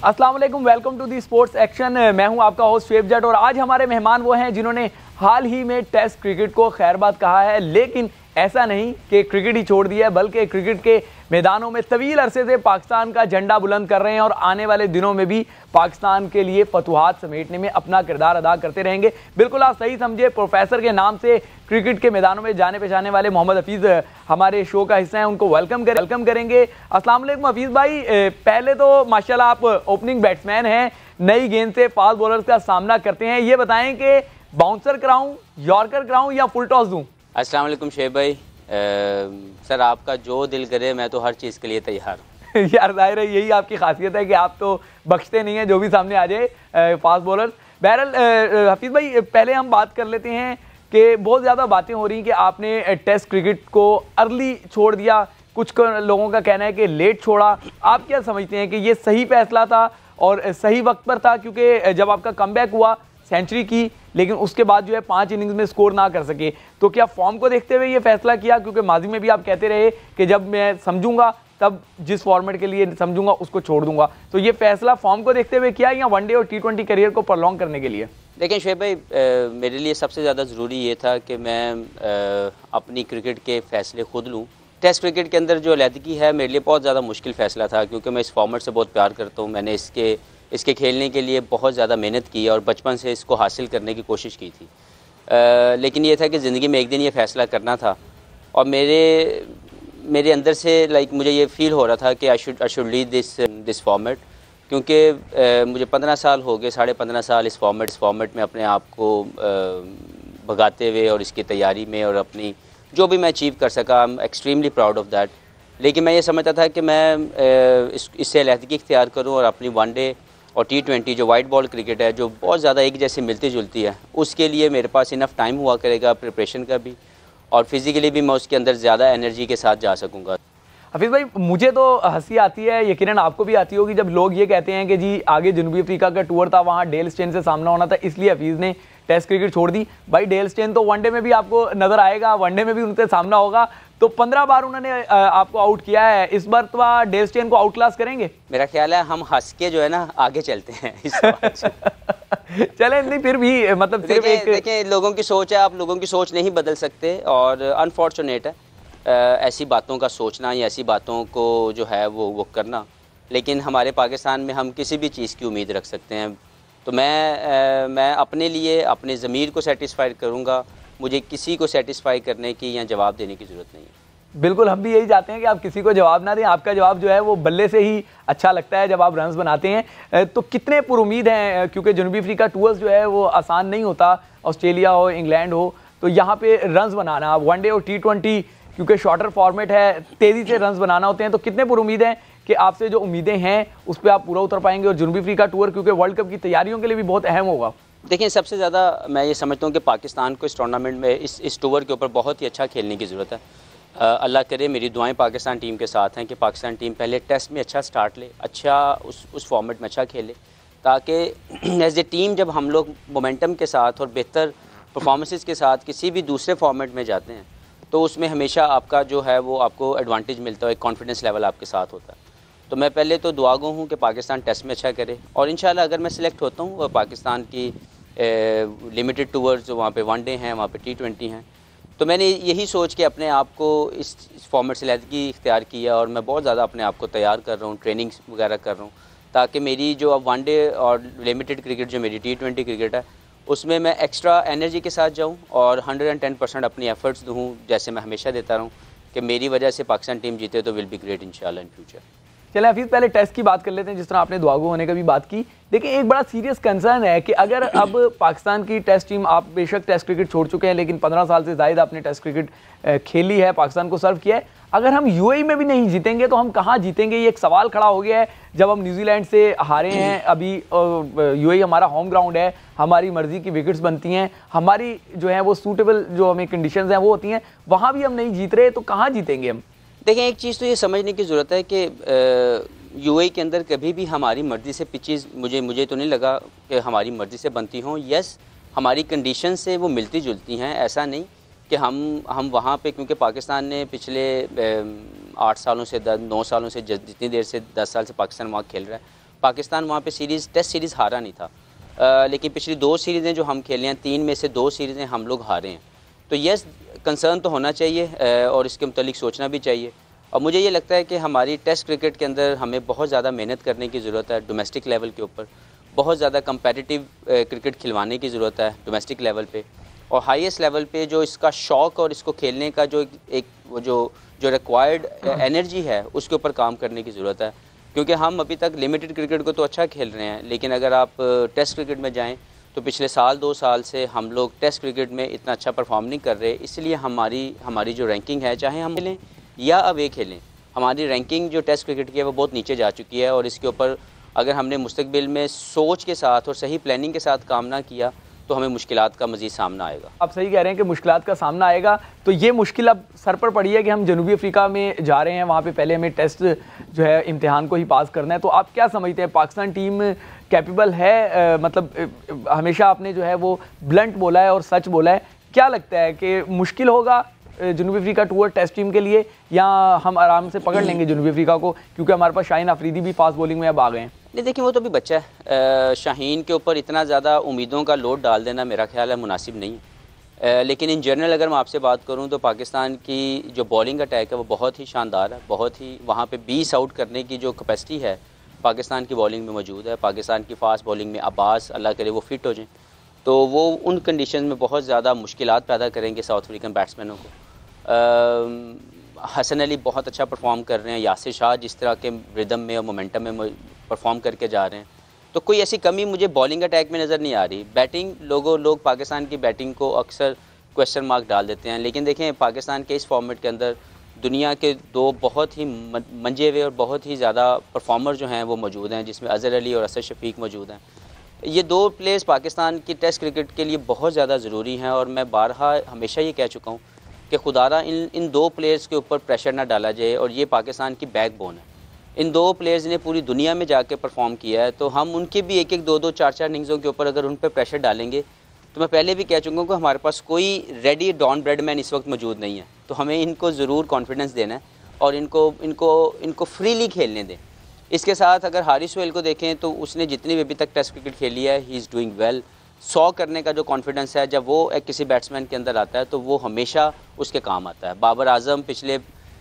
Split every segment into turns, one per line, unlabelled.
अस्सलाम वालेकुम, welcome to the sports action. मैं हूं आपका होस्ट शुएब जट और आज हमारे मेहमान वो हैं जिन्होंने हाल ही में टेस्ट क्रिकेट को खैरबाद कहा है। लेकिन ऐसा नहीं कि क्रिकेट ही छोड़ दिया है, बल्कि क्रिकेट के मैदानों में तवील अरसे से पाकिस्तान का झंडा बुलंद कर रहे हैं और आने वाले दिनों में भी पाकिस्तान के लिए फतुहात समेटने में अपना किरदार अदा करते रहेंगे। बिल्कुल आप सही समझे, प्रोफेसर के नाम से क्रिकेट के मैदानों में जाने पहचाने वाले मोहम्मद हफीज़ हमारे शो का हिस्सा हैं। उनको वेलकम करेंगे। अस्सलाम वालेकुम हफीज़ भाई, पहले तो माशाल्लाह आप ओपनिंग बैट्समैन हैं, नई गेंद से फास्ट बॉलर्स का सामना करते हैं। ये बताएं कि बाउंसर कराऊं, यॉर्कर कराऊं या फुल टॉस दूं?
अस्सलाम वालेकुम शेब भाई। सर आपका जो दिल करे, मैं तो हर चीज़ के लिए तैयार हूँ।
यार जाहिर है यही आपकी खासियत है कि आप तो बख्शते नहीं हैं जो भी सामने आ जाए फास्ट बॉलर। बहरहाल हफीज़ भाई, पहले हम बात कर लेते हैं कि बहुत ज़्यादा बातें हो रही हैं कि आपने टेस्ट क्रिकेट को अर्ली छोड़ दिया, कुछ लोगों का कहना है कि लेट छोड़ा। आप क्या समझते हैं कि ये सही फैसला था और सही वक्त पर था? क्योंकि जब आपका कमबैक हुआ, सेंचुरी की, लेकिन उसके बाद जो है 5 इनिंग्स में स्कोर ना कर सके, तो क्या फॉर्म को देखते हुए ये फैसला किया? क्योंकि माजी में भी आप कहते रहे कि जब मैं समझूंगा तब जिस फॉर्मेट के लिए समझूंगा उसको छोड़ दूंगा, तो ये फैसला फॉर्म को देखते हुए किया या वनडे और T20 करियर को प्रलॉन्ग करने के लिए?
देखिए शेब भाई, मेरे लिए सबसे ज़्यादा ज़रूरी ये था कि मैं अपनी क्रिकेट के फ़ैसले खुद लूँ। टेस्ट क्रिकेट के अंदर जो अलहदगी है मेरे लिए बहुत ज़्यादा मुश्किल फ़ैसला था, क्योंकि मैं इस फॉर्मेट से बहुत प्यार करता हूँ। मैंने इसके खेलने के लिए बहुत ज़्यादा मेहनत की और बचपन से इसको हासिल करने की कोशिश की थी। लेकिन ये था कि ज़िंदगी में एक दिन ये फ़ैसला करना था और मेरे अंदर से मुझे ये फ़ील हो रहा था कि I should lead this format, क्योंकि मुझे 15 साल हो गए, 15.5 साल इस फॉर्मेट में अपने आप को भगाते हुए और इसकी तैयारी में, और अपनी जो भी मैं अचीव कर सका, I am extremely proud of that. लेकिन मैं ये समझता था कि मैं इससे अलहदगी इख्तियार करूँ और अपनी वनडे और T20 जो वाइट बॉल क्रिकेट है, जो बहुत ज़्यादा एक जैसे मिलती जुलती है, उसके लिए मेरे पास इनफ टाइम हुआ करेगा, प्रिपरेशन का भी, और फिज़िकली भी मैं उसके अंदर ज़्यादा एनर्जी के साथ जा सकूँगा।
हफीज़ भाई, मुझे तो हंसी आती है, यकीनन आपको भी आती होगी, जब लोग ये कहते हैं कि जी आगे जनूबी अफ्रीका का टूर था, वहाँ डेल स्टेन से सामना होना था, इसलिए हफीज़ ने टेस्ट क्रिकेट छोड़ दी। भाई डेल स्टेन तो वनडे में भी आपको नज़र आएगा, वनडे में भी उनसे सामना होगा, तो 15 बार उन्होंने आपको आउट किया है। इस बार तो डेल स्टेन को आउट क्लास करेंगे?
मेरा ख्याल है हम हंस के जो है ना आगे चलते हैं इस
चले नहीं, फिर भी मतलब
देखिए लोगों की सोच है, आप लोगों की सोच नहीं बदल सकते, और अनफॉर्चुनेट है ऐसी बातों का सोचना या ऐसी बातों को जो है वो करना। लेकिन हमारे पाकिस्तान में हम किसी भी चीज़ की उम्मीद रख सकते हैं। तो मैं अपने लिए अपने ज़मीर को सेटिस्फाई करूँगा, मुझे किसी को सेटिस्फाई करने की या जवाब देने की ज़रूरत नहीं है।
बिल्कुल, हम भी यही चाहते हैं कि आप किसी को जवाब ना दें। आपका जवाब जो है वो बल्ले से ही अच्छा लगता है जब आप रन्स बनाते हैं। तो कितने पुरुमीद हैं, क्योंकि जनूबी अफ्रीका टूर्स जो है वो आसान नहीं होता, ऑस्ट्रेलिया हो, इंग्लैंड हो, तो यहाँ पे रन्स बनाना, वनडे और T20 क्योंकि शॉर्टर फॉर्मेट है, तेज़ी से रन्स बनाना होते हैं, तो कितने पुरुमीद हैं कि आपसे जो उम्मीदें हैं उस पर आप पूरा उतर पाएंगे? और जनूबी अफ्रीका टूर क्योंकि वर्ल्ड कप की तैयारियों के लिए भी बहुत अहम होगा।
देखिए सबसे ज़्यादा मैं ये समझता हूँ कि पाकिस्तान को इस टूर्नामेंट में, इस टूर के ऊपर बहुत ही अच्छा खेलने की ज़रूरत है। अल्लाह करे, मेरी दुआएं पाकिस्तान टीम के साथ हैं कि पाकिस्तान टीम पहले टेस्ट में अच्छा स्टार्ट ले, अच्छा उस फॉर्मेट में अच्छा खेले, ताकि एज ए टीम जब हम लोग मोमेंटम के साथ और बेहतर परफॉर्मेंसेस के साथ किसी भी दूसरे फॉर्मेट में जाते हैं, तो उसमें हमेशा आपका जो है वो आपको एडवांटेज मिलता है, एक कॉन्फिडेंस लेवल आपके साथ होता है। तो मैं पहले तो दुआ गो हूँ कि पाकिस्तान टेस्ट में अच्छा करे, और इंशाल्लाह अगर मैं सिलेक्ट होता हूँ और पाकिस्तान की लिमिटेड टूर्स जो वहाँ पे वनडे हैं, वहाँ पे T20 हैं, तो मैंने यही सोच के अपने आप को इस फॉर्मेट से अलहदगी इख्तियार किया, और मैं बहुत ज़्यादा अपने आप को तैयार कर रहा हूँ, ट्रेनिंग वगैरह कर रहा हूँ, ताकि मेरी जो अब वनडे और लिमिटेड क्रिकेट जो मेरी T20 क्रिकेट है उसमें मैं एक्स्ट्रा एनर्जी के साथ जाऊँ और 110% अपनी एफर्ट्स दूँ, जैसे मैं हमेशा देता रहूँ, कि मेरी वजह से पाकिस्तान टीम जीते तो विल बी ग्रेट इंशाल्लाह इन फ्यूचर।
चलिए हफीज़, पहले टेस्ट की बात कर लेते हैं, जिस तरह आपने दुआगो होने का भी बात की। देखिए एक बड़ा सीरियस कंसर्न है कि अगर अब पाकिस्तान की टेस्ट टीम, आप बेशक टेस्ट क्रिकेट छोड़ चुके हैं लेकिन 15 साल से ज़ायद आपने टेस्ट क्रिकेट खेली है, पाकिस्तान को सर्व किया है, अगर हम UAE में भी नहीं जीतेंगे तो हम कहाँ जीतेंगे? ये एक सवाल खड़ा हो गया है। जब हम न्यूजीलैंड से हारे हैं, अभी UAE हमारा होम ग्राउंड है, हमारी मर्ज़ी की विकेट्स बनती हैं, हमारी जो है वो सूटेबल जो हमें कंडीशंस हैं वो होती हैं, वहाँ भी हम नहीं जीत रहे, तो कहाँ जीतेंगे हम?
देखें एक चीज़ तो ये समझने की ज़रूरत है कि UAE के अंदर कभी भी हमारी मर्ज़ी से पिचेज़ मुझे तो नहीं लगा कि हमारी मर्ज़ी से बनती हों। यस, हमारी कंडीशन से वो मिलती जुलती हैं, ऐसा नहीं कि हम वहाँ पे, क्योंकि पाकिस्तान ने पिछले 8 सालों से 9 सालों से जितनी देर से 10 साल से पाकिस्तान वहाँ खेल रहा है, पाकिस्तान वहाँ पे टेस्ट सीरीज़ हारा नहीं था, लेकिन पिछली 2 सीरीज़ें जो हम खेले हैं, 3 में से 2 सीरीज़ें हम लोग हारे हैं। तो यस, कंसर्न तो होना चाहिए और इसके मुतालिक सोचना भी चाहिए। और मुझे ये लगता है कि हमारी टेस्ट क्रिकेट के अंदर हमें बहुत ज़्यादा मेहनत करने की ज़रूरत है। डोमेस्टिक लेवल के ऊपर बहुत ज़्यादा कंपेटिटिव क्रिकेट खिलवाने की ज़रूरत है डोमेस्टिक लेवल पे, और हाईएस्ट लेवल पे जो इसका शौक़ और इसको खेलने का जो रिक्वायर्ड एनर्जी है उसके ऊपर काम करने की ज़रूरत है। क्योंकि हम अभी तक लिमिटेड क्रिकेट को तो अच्छा खेल रहे हैं, लेकिन अगर आप टेस्ट क्रिकेट में जाएं तो पिछले साल 2 साल से हम लोग टेस्ट क्रिकेट में इतना अच्छा परफॉर्म नहीं कर रहे। इसलिए हमारी जो रैंकिंग है, चाहे हम खेलें या अवे खेलें, हमारी रैंकिंग जो टेस्ट क्रिकेट की है वो बहुत नीचे जा चुकी है। और इसके ऊपर अगर हमने मुस्तकबिल में सोच के साथ और सही प्लानिंग के साथ काम ना किया तो हमें मुश्किलात का मज़ीद सामना आएगा।
आप सही कह रहे हैं कि मुश्किलात का सामना आएगा। तो ये मुश्किल अब सर पर पड़ी है कि हम जनूबी अफ्रीका में जा रहे हैं, वहाँ पे पहले हमें टेस्ट जो है इम्तिहान को ही पास करना है। तो आप क्या समझते हैं, पाकिस्तान टीम कैपेबल है? मतलब हमेशा आपने जो है वो ब्लंट बोला है और सच बोला है। क्या लगता है कि मुश्किल होगा जनूबी अफ्रीका टूर टेस्ट टीम के लिए, या हम आराम से पकड़ लेंगे जनूबी अफ्रीका को, क्योंकि हमारे पास शाहीन अफरीदी भी फास्ट बॉलिंग में अब आ गए हैं?
नहीं, देखिए वो तो भी बच्चा है। शाहीन के ऊपर इतना ज़्यादा उम्मीदों का लोड डाल देना मेरा ख्याल है मुनासिब नहीं है। लेकिन इन जनरल अगर मैं आपसे बात करूं तो पाकिस्तान की जो बॉलिंग अटैक है वो बहुत ही शानदार है। बहुत ही वहाँ पे 20 आउट करने की जो कैपेसिटी है पाकिस्तान की बॉलिंग में मौजूद है। पाकिस्तान की फास्ट बॉलिंग में अब्बास, अल्लाह करे वो फिट हो जाएँ, तो वो उन कंडीशन में बहुत ज़्यादा मुश्किलात पैदा करेंगे साउथ अफ्रीकन बैट्समैनों को। हसन अली बहुत अच्छा परफॉर्म कर रहे हैं, यासिर शाह जिस तरह के रिदम में और मोमेंटम में परफॉर्म करके जा रहे हैं, तो कोई ऐसी कमी मुझे बॉलिंग अटैक में नज़र नहीं आ रही। बैटिंग लोग पाकिस्तान की बैटिंग को अक्सर क्वेश्चन मार्क डाल देते हैं, लेकिन देखें पाकिस्तान के इस फॉर्मेट के अंदर दुनिया के 2 बहुत ही मंजे हुए और बहुत ही ज़्यादा परफॉर्मर जो हैं वो मौजूद हैं, जिसमें अज़हर अली और असद शफीक मौजूद हैं। ये 2 प्लेयर्स पाकिस्तान की टेस्ट क्रिकेट के लिए बहुत ज़्यादा ज़रूरी हैं, और मैं बारहा हमेशा ये कह चुका हूँ कि खुदारा इन 2 प्लेयर्स के ऊपर प्रेशर ना डाला जाए, और ये पाकिस्तान की बैकबोन है। इन 2 प्लेयर्स ने पूरी दुनिया में जाके परफॉर्म किया है, तो हम उनके भी 1-1, 2-2, 4-4 इनिंग्सों के ऊपर अगर उन पर प्रेशर डालेंगे, तो मैं पहले भी कह चुका हूँ कि हमारे पास कोई रेडी डॉन ब्रेडमैन इस वक्त मौजूद नहीं है। तो हमें इनको ज़रूर कॉन्फिडेंस देना है और इनको फ्रीली खेलने दें। इसके साथ अगर हारिस सोहेल को देखें तो उसने जितनी भी अभी तक टेस्ट क्रिकेट खेली है, ही इज़ डूइंग वेल। 100 करने का जो कॉन्फिडेंस है, जब वो एक किसी बैट्समैन के अंदर आता है तो वो हमेशा उसके काम आता है। बाबर आजम पिछले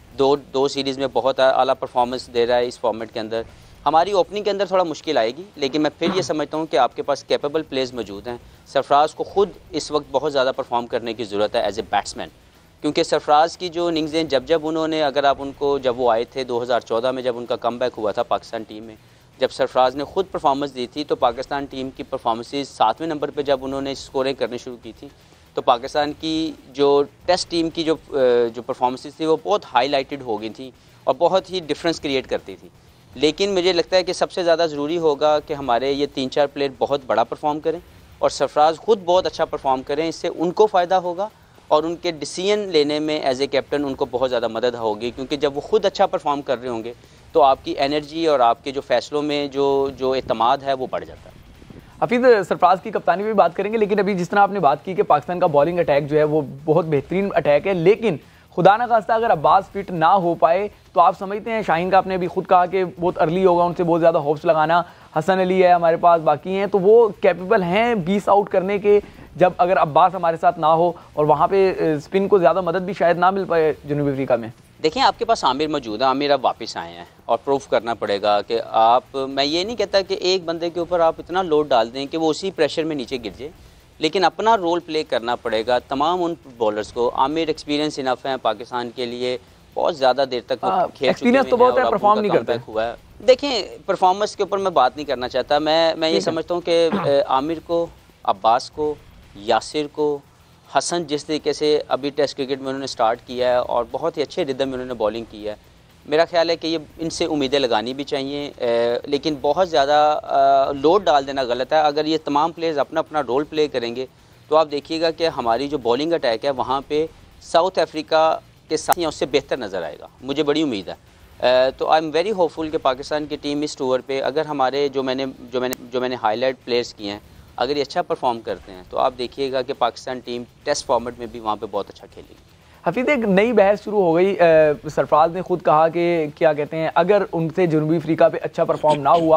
दो सीरीज़ में बहुत आला परफॉर्मेंस दे रहा है। इस फॉर्मेट के अंदर हमारी ओपनिंग के अंदर थोड़ा मुश्किल आएगी, लेकिन मैं फिर ये समझता हूँ कि आपके पास कैपेबल प्लेयर्स मौजूद हैं। सरफराज को खुद इस वक्त बहुत ज़्यादा परफॉर्म करने की ज़रूरत है एज ए बैट्समैन, क्योंकि सरफराज की जो इनिंग्सें जब उन्होंने, अगर आप उनको, जब वो आए थे 2014 में, जब उनका कमबैक हुआ था पाकिस्तान टीम में, जब सरफराज ने खुद परफॉर्मेंस दी थी, तो पाकिस्तान टीम की परफॉर्मेंसेस 7वें नंबर पे जब उन्होंने स्कोरिंग करनी शुरू की थी, तो पाकिस्तान की जो टेस्ट टीम की जो परफॉर्मेंसेस थी वो बहुत हाईलाइटेड हो गई थी और बहुत ही डिफरेंस क्रिएट करती थी। लेकिन मुझे लगता है कि सबसे ज़्यादा ज़रूरी होगा कि हमारे ये 3-4 प्लेयर बहुत बड़ा परफॉर्म करें और सरफराज खुद बहुत अच्छा परफॉर्म करें। इससे उनको फ़ायदा होगा और उनके डिसीजन लेने में एज ए कैप्टन उनको बहुत ज़्यादा मदद होगी, क्योंकि जब वो खुद अच्छा परफॉर्म कर रहे होंगे तो आपकी एनर्जी और आपके जो फैसलों में जो एतमाद है वो बढ़ जाता है।
हफीज़, सरफराज की कप्तानी में भी बात करेंगे, लेकिन अभी जिस तरह आपने बात की कि पाकिस्तान का बॉलिंग अटैक जो है वो बहुत बेहतरीन अटैक है, लेकिन खुदा ना खास्ता अगर अब्बास फिट ना हो पाए तो आप समझते हैं, शाहीन का आपने अभी खुद कहा कि बहुत अर्ली होगा उनसे बहुत ज़्यादा होप्स लगाना, हसन अली है हमारे पास, बाकी हैं, तो वो कैपेबल हैं 20 आउट करने के, जब अगर अब्बास हमारे साथ ना हो और वहाँ पे स्पिन को ज़्यादा मदद भी शायद ना मिल पाए जनूबी अफ्रीका में?
देखिए, आपके पास आमिर मौजूद है, आमिर अब वापस आए हैं और प्रूफ करना पड़ेगा कि आप, मैं ये नहीं कहता कि एक बंदे के ऊपर आप इतना लोड डाल दें कि वो उसी प्रेशर में नीचे गिर जाए, लेकिन अपना रोल प्ले करना पड़ेगा तमाम उन बॉलर्स को। आमिर एक्सपीरियंस इनफ है पाकिस्तान के लिए, बहुत ज़्यादा देर तक खेल चुके हैं,
तो बहुत है, परफॉर्म नहीं करते
हुआ है। देखें, परफॉर्मेंस के ऊपर मैं बात नहीं करना चाहता, मैं ये समझता हूँ कि आमिर को, अब्बास को, यासिर को, हसन जिस तरीके से अभी टेस्ट क्रिकेट में उन्होंने स्टार्ट किया है और बहुत ही अच्छे रिदम में उन्होंने बॉलिंग की है, मेरा ख्याल है कि ये इनसे उम्मीदें लगानी भी चाहिए, लेकिन बहुत ज़्यादा लोड डाल देना गलत है। अगर ये तमाम प्लेयर्स अपना अपना रोल प्ले करेंगे तो आप देखिएगा कि हमारी जो बॉलिंग अटैक है वहाँ पे साउथ अफ्रीका के साथ या उससे बेहतर नज़र आएगा, मुझे बड़ी उम्मीद है। तो आई एम वेरी होपफुल कि पाकिस्तान की टीम इस टूर पे, अगर हमारे जो मैंने हाईलाइट प्लेयर्स किए हैं, अगर ये अच्छा परफॉर्म करते हैं तो आप देखिएगा कि पाकिस्तान टीम टेस्ट फॉर्मेट में भी वहाँ पे बहुत अच्छा खेलेगी।
हफीज़, एक नई बहस शुरू हो गई। सरफराज ने खुद कहा कि क्या कहते हैं, अगर उनसे जनूबी अफ्रीका पे अच्छा परफॉर्म ना हुआ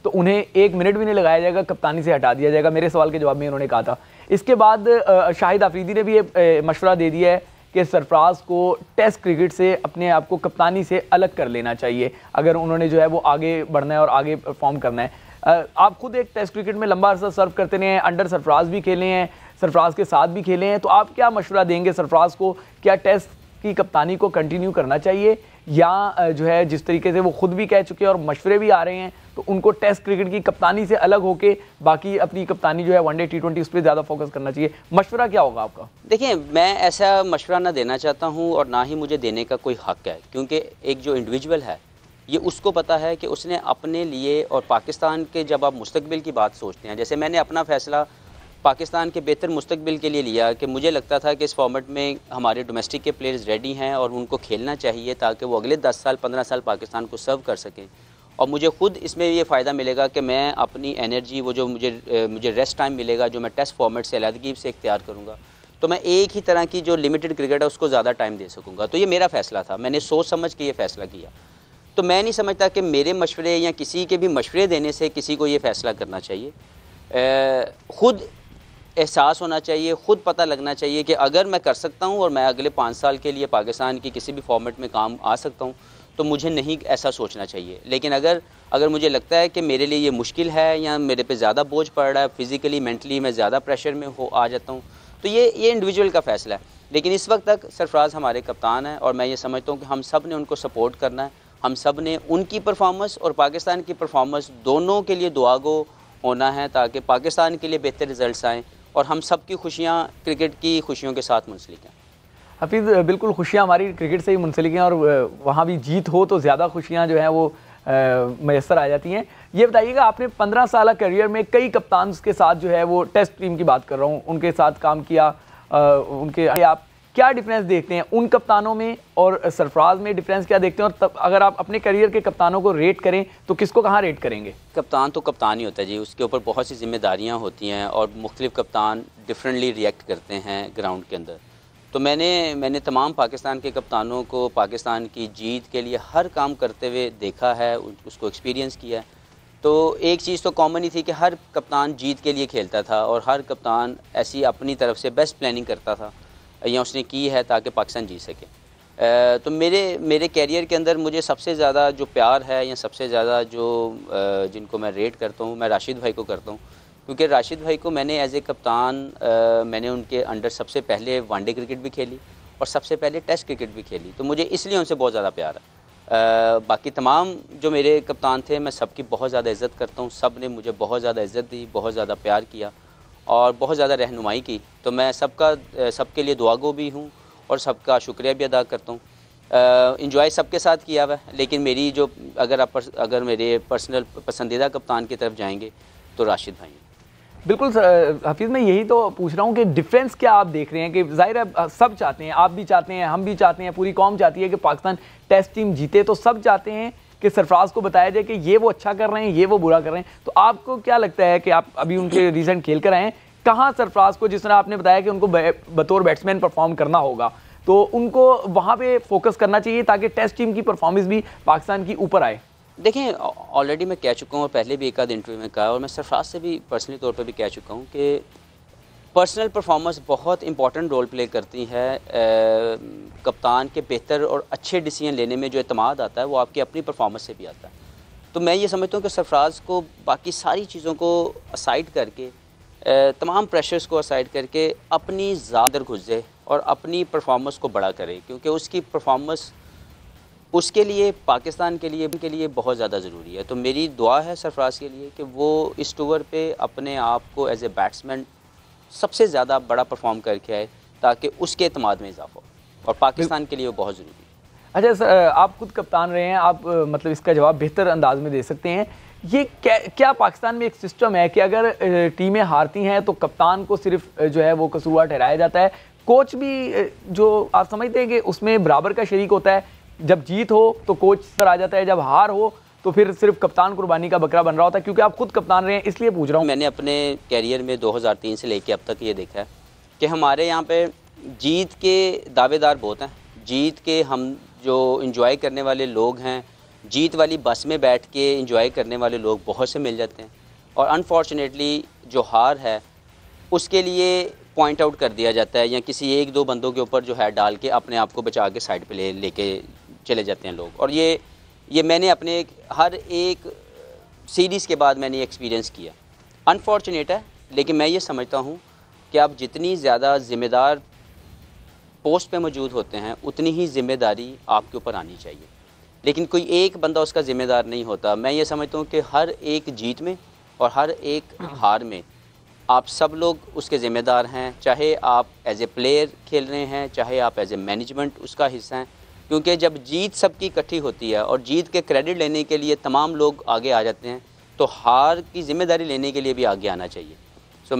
तो उन्हें 1 मिनट भी नहीं लगाया जाएगा, कप्तानी से हटा दिया जाएगा। मेरे सवाल के जवाब में उन्होंने कहा था। इसके बाद शाहिद आफरीदी ने भी ये मशवरा दे दिया है कि सरफराज को टेस्ट क्रिकेट से अपने आप को कप्तानी से अलग कर लेना चाहिए अगर उन्होंने जो है वो आगे बढ़ना है और आगे परफॉर्म करना है। आप खुद एक टेस्ट क्रिकेट में लंबा अर्सा सर्व करते हैं, अंडर सरफराज भी खेले हैं, सरफराज के साथ भी खेले हैं, तो आप क्या मशवरा देंगे सरफराज को? क्या टेस्ट की कप्तानी को कंटिन्यू करना चाहिए या जो है जिस तरीके से वो खुद भी कह चुके हैं और मशवरे भी आ रहे हैं, तो उनको टेस्ट क्रिकेट की कप्तानी से अलग होके बाकी अपनी कप्तानी जो है वनडे T20 उस पर ज़्यादा फोकस करना चाहिए? मशवरा क्या होगा आपका?
देखिए, मैं ऐसा मशवरा ना देना चाहता हूँ और ना ही मुझे देने का कोई हक है, क्योंकि एक जो इंडिविजुअल है ये उसको पता है कि उसने अपने लिए और पाकिस्तान के, जब आप मुस्तकबिल की बात सोचते हैं, जैसे मैंने अपना फ़ैसला पाकिस्तान के बेहतर मुस्तकबिल के लिए लिया कि मुझे लगता था कि इस फॉर्मेट में हमारे डोमेस्टिक के प्लेयर्स रेडी हैं और उनको खेलना चाहिए ताकि वो अगले 10 साल 15 साल पाकिस्तान को सर्व कर सकें। और मुझे खुद इसमें ये फ़ायदा मिलेगा कि मैं अपनी एनर्जी, वो जो मुझे रेस्ट टाइम मिलेगा जो मैं टेस्ट फॉर्मेट से अलहदगी से इख्तियार करूँगा, तो मैं एक ही तरह की जो लिमिटेड क्रिकेट है उसको ज़्यादा टाइम दे सकूँगा। तो ये मेरा फ़ैसला था, मैंने सोच समझ के ये फ़ैसला किया। तो मैं नहीं समझता कि मेरे मशवरे या किसी के भी मशवरे देने से किसी को ये फ़ैसला करना चाहिए। ख़ुद एहसास होना चाहिए, ख़ुद पता लगना चाहिए कि अगर मैं कर सकता हूँ और मैं अगले 5 साल के लिए पाकिस्तान की किसी भी फॉर्मेट में काम आ सकता हूँ, तो मुझे नहीं ऐसा सोचना चाहिए। लेकिन अगर मुझे लगता है कि मेरे लिए ये मुश्किल है या मेरे पे ज़्यादा बोझ पड़ रहा है, फ़िज़िकली मेंटली मैं ज़्यादा प्रेशर में आ जाता हूँ, तो ये इंडिविजुअल का फ़ैसला है। लेकिन इस वक्त तक सरफराज हमारे कप्तान हैं और मैं ये समझता हूँ कि हम सब ने उनको सपोर्ट करना है। हम सब ने उनकी परफॉर्मेंस और पाकिस्तान की परफॉर्मेंस दोनों के लिए दुआगो होना है ताकि पाकिस्तान के लिए बेहतर रिजल्ट्स आएँ और हम सब की खुशियाँ क्रिकेट की खुशियों के साथ मुंसलिक हैं।
हफीज़, बिल्कुल खुशियाँ हमारी क्रिकेट से ही मुंसलिक हैं और वहाँ भी जीत हो तो ज़्यादा खुशियाँ जो हैं वो मैसर आ जाती हैं। ये बताइएगा, आपने 15 साल करियर में कई कप्तान के साथ जो है वो टेस्ट टीम की बात कर रहा हूँ, उनके साथ काम किया, उनके आप क्या डिफरेंस देखते हैं उन कप्तानों में और सरफराज में? डिफरेंस क्या देखते हैं? और तब अगर आप अपने करियर के कप्तानों को रेट करें तो किसको कहाँ रेट करेंगे?
कप्तान तो कप्तान ही होता है जी, उसके ऊपर बहुत सी जिम्मेदारियाँ होती हैं और मुख्तलिफ कप्तान डिफरेंटली रिएक्ट करते हैं ग्राउंड के अंदर। तो मैंने तमाम पाकिस्तान के कप्तानों को पाकिस्तान की जीत के लिए हर काम करते हुए देखा है, उसको एक्सपीरियंस किया है। तो एक चीज़ तो कॉमन ही थी कि हर कप्तान जीत के लिए खेलता था और हर कप्तान ऐसी अपनी तरफ से बेस्ट प्लानिंग करता था या उसने की है ताकि पाकिस्तान जीत सके। तो मेरे कैरियर के अंदर मुझे सबसे ज़्यादा जो प्यार है या सबसे ज़्यादा जो जिनको मैं रेट करता हूँ, मैं राशिद भाई को करता हूँ, क्योंकि राशिद भाई को मैंने एज ए कप्तान मैंने उनके अंडर सबसे पहले वनडे क्रिकेट भी खेली और सबसे पहले टेस्ट क्रिकेट भी खेली, तो मुझे इसलिए उनसे बहुत ज़्यादा प्यार है। बाकी तमाम जो मेरे कप्तान थे मैं सबकी बहुत ज़्यादा इज़्ज़त करता हूँ, सब ने मुझे बहुत ज़्यादा इज़्ज़त दी, बहुत ज़्यादा प्यार किया और बहुत ज़्यादा रहनुमाई की। तो मैं सबके लिए दुआगो भी हूँ और सबका शुक्रिया भी अदा करता हूँ। इंजॉय सबके साथ किया हुआ है, लेकिन मेरी जो अगर मेरे पर्सनल पसंदीदा कप्तान की तरफ जाएंगे तो राशिद भाई।
बिल्कुल हफीज़, मैं यही तो पूछ रहा हूँ कि डिफरेंस क्या आप देख रहे हैं? कि जाहिर है सब चाहते हैं, आप भी चाहते हैं, हम भी चाहते हैं, पूरी कौम चाहती है कि पाकिस्तान टेस्ट टीम जीते, तो सब चाहते हैं कि सरफराज को बताया जाए कि ये वो अच्छा कर रहे हैं, ये वो बुरा कर रहे हैं। तो आपको क्या लगता है कि आप अभी उनके रीसेंट खेल कर आए हैं, कहाँ सरफराज को, जिस तरह आपने बताया कि उनको बतौर बैट्समैन परफॉर्म करना होगा, तो उनको वहाँ पे फोकस करना चाहिए ताकि टेस्ट टीम की परफॉर्मेंस भी पाकिस्तान की ऊपर आए?
देखें, ऑलरेडी मैं कह चुका हूँ और पहले भी एक आध इंटरव्यू में कहा और मैं सरफराज से भी पर्सनली तौर पर भी कह चुका हूँ कि पर्सनल परफॉर्मेंस बहुत इंपॉर्टेंट रोल प्ले करती है। कप्तान के बेहतर और अच्छे डिसीजन लेने में जो एतमाद आता है वो आपकी अपनी परफॉर्मेंस से भी आता है। तो मैं ये समझता हूँ कि सरफराज को बाकी सारी चीज़ों को असाइड करके, तमाम प्रेशर्स को असाइड करके अपनी ज़्यादा घुस जाए और अपनी परफॉर्मेंस को बड़ा करे, क्योंकि उसकी परफॉर्मेंस उसके लिए, पाकिस्तान के लिए बहुत ज़्यादा ज़रूरी है। तो मेरी दुआ है सरफराज के लिए कि वो इस टूर पे अपने आप को एज ए बैट्समैन सबसे ज़्यादा बड़ा परफॉर्म करके आए ताकि उसके एतमाद में इजाफा हो, और पाकिस्तान के लिए वो बहुत ज़रूरी है।
अच्छा सर, आप खुद कप्तान रहे हैं, आप मतलब इसका जवाब बेहतर अंदाज में दे सकते हैं। ये क्या पाकिस्तान में एक सिस्टम है कि अगर टीमें हारती हैं तो कप्तान को सिर्फ जो है वो कसूरवार ठहराया जाता है, कोच भी जो आप समझते हैं कि उसमें बराबर का शरीक होता है? जब जीत हो तो कोच सर आ जाता है, जब हार हो तो फिर सिर्फ कप्तान कुर्बानी का बकरा बन रहा होता है? क्योंकि आप खुद कप्तान रहे हैं इसलिए पूछ रहा हूँ।
मैंने अपने कैरियर में 2003 से लेके अब तक ये देखा है कि हमारे यहाँ पे जीत के दावेदार बहुत हैं, जीत के हम जो इंजॉय करने वाले लोग हैं जीत वाली बस में बैठ के एंजॉय करने वाले लोग बहुत से मिल जाते हैं, और अनफॉर्चुनेटली जो हार है उसके लिए पॉइंट आउट कर दिया जाता है, या किसी एक दो बंदों के ऊपर जो है डाल के अपने आप को बचा के साइड पे लेके चले जाते हैं लोग। और ये मैंने अपने हर एक सीरीज़ के बाद मैंने एक्सपीरियंस किया। अनफॉर्चुनेट है, लेकिन मैं ये समझता हूँ कि आप जितनी ज़्यादा ज़िम्मेदार पोस्ट पे मौजूद होते हैं उतनी ही ज़िम्मेदारी आपके ऊपर आनी चाहिए, लेकिन कोई एक बंदा उसका ज़िम्मेदार नहीं होता। मैं ये समझता हूँ कि हर एक जीत में और हर एक हार में आप सब लोग उसके ज़िम्मेदार हैं, चाहे आप एज ए प्लेयर खेल रहे हैं, चाहे आप एज ए मैनेजमेंट उसका हिस्सा हैं, क्योंकि जब जीत सबकी इकट्ठी होती है और जीत के क्रेडिट लेने के लिए तमाम लोग आगे आ जाते हैं, तो हार की ज़िम्मेदारी लेने के लिए भी आगे आना चाहिए। सो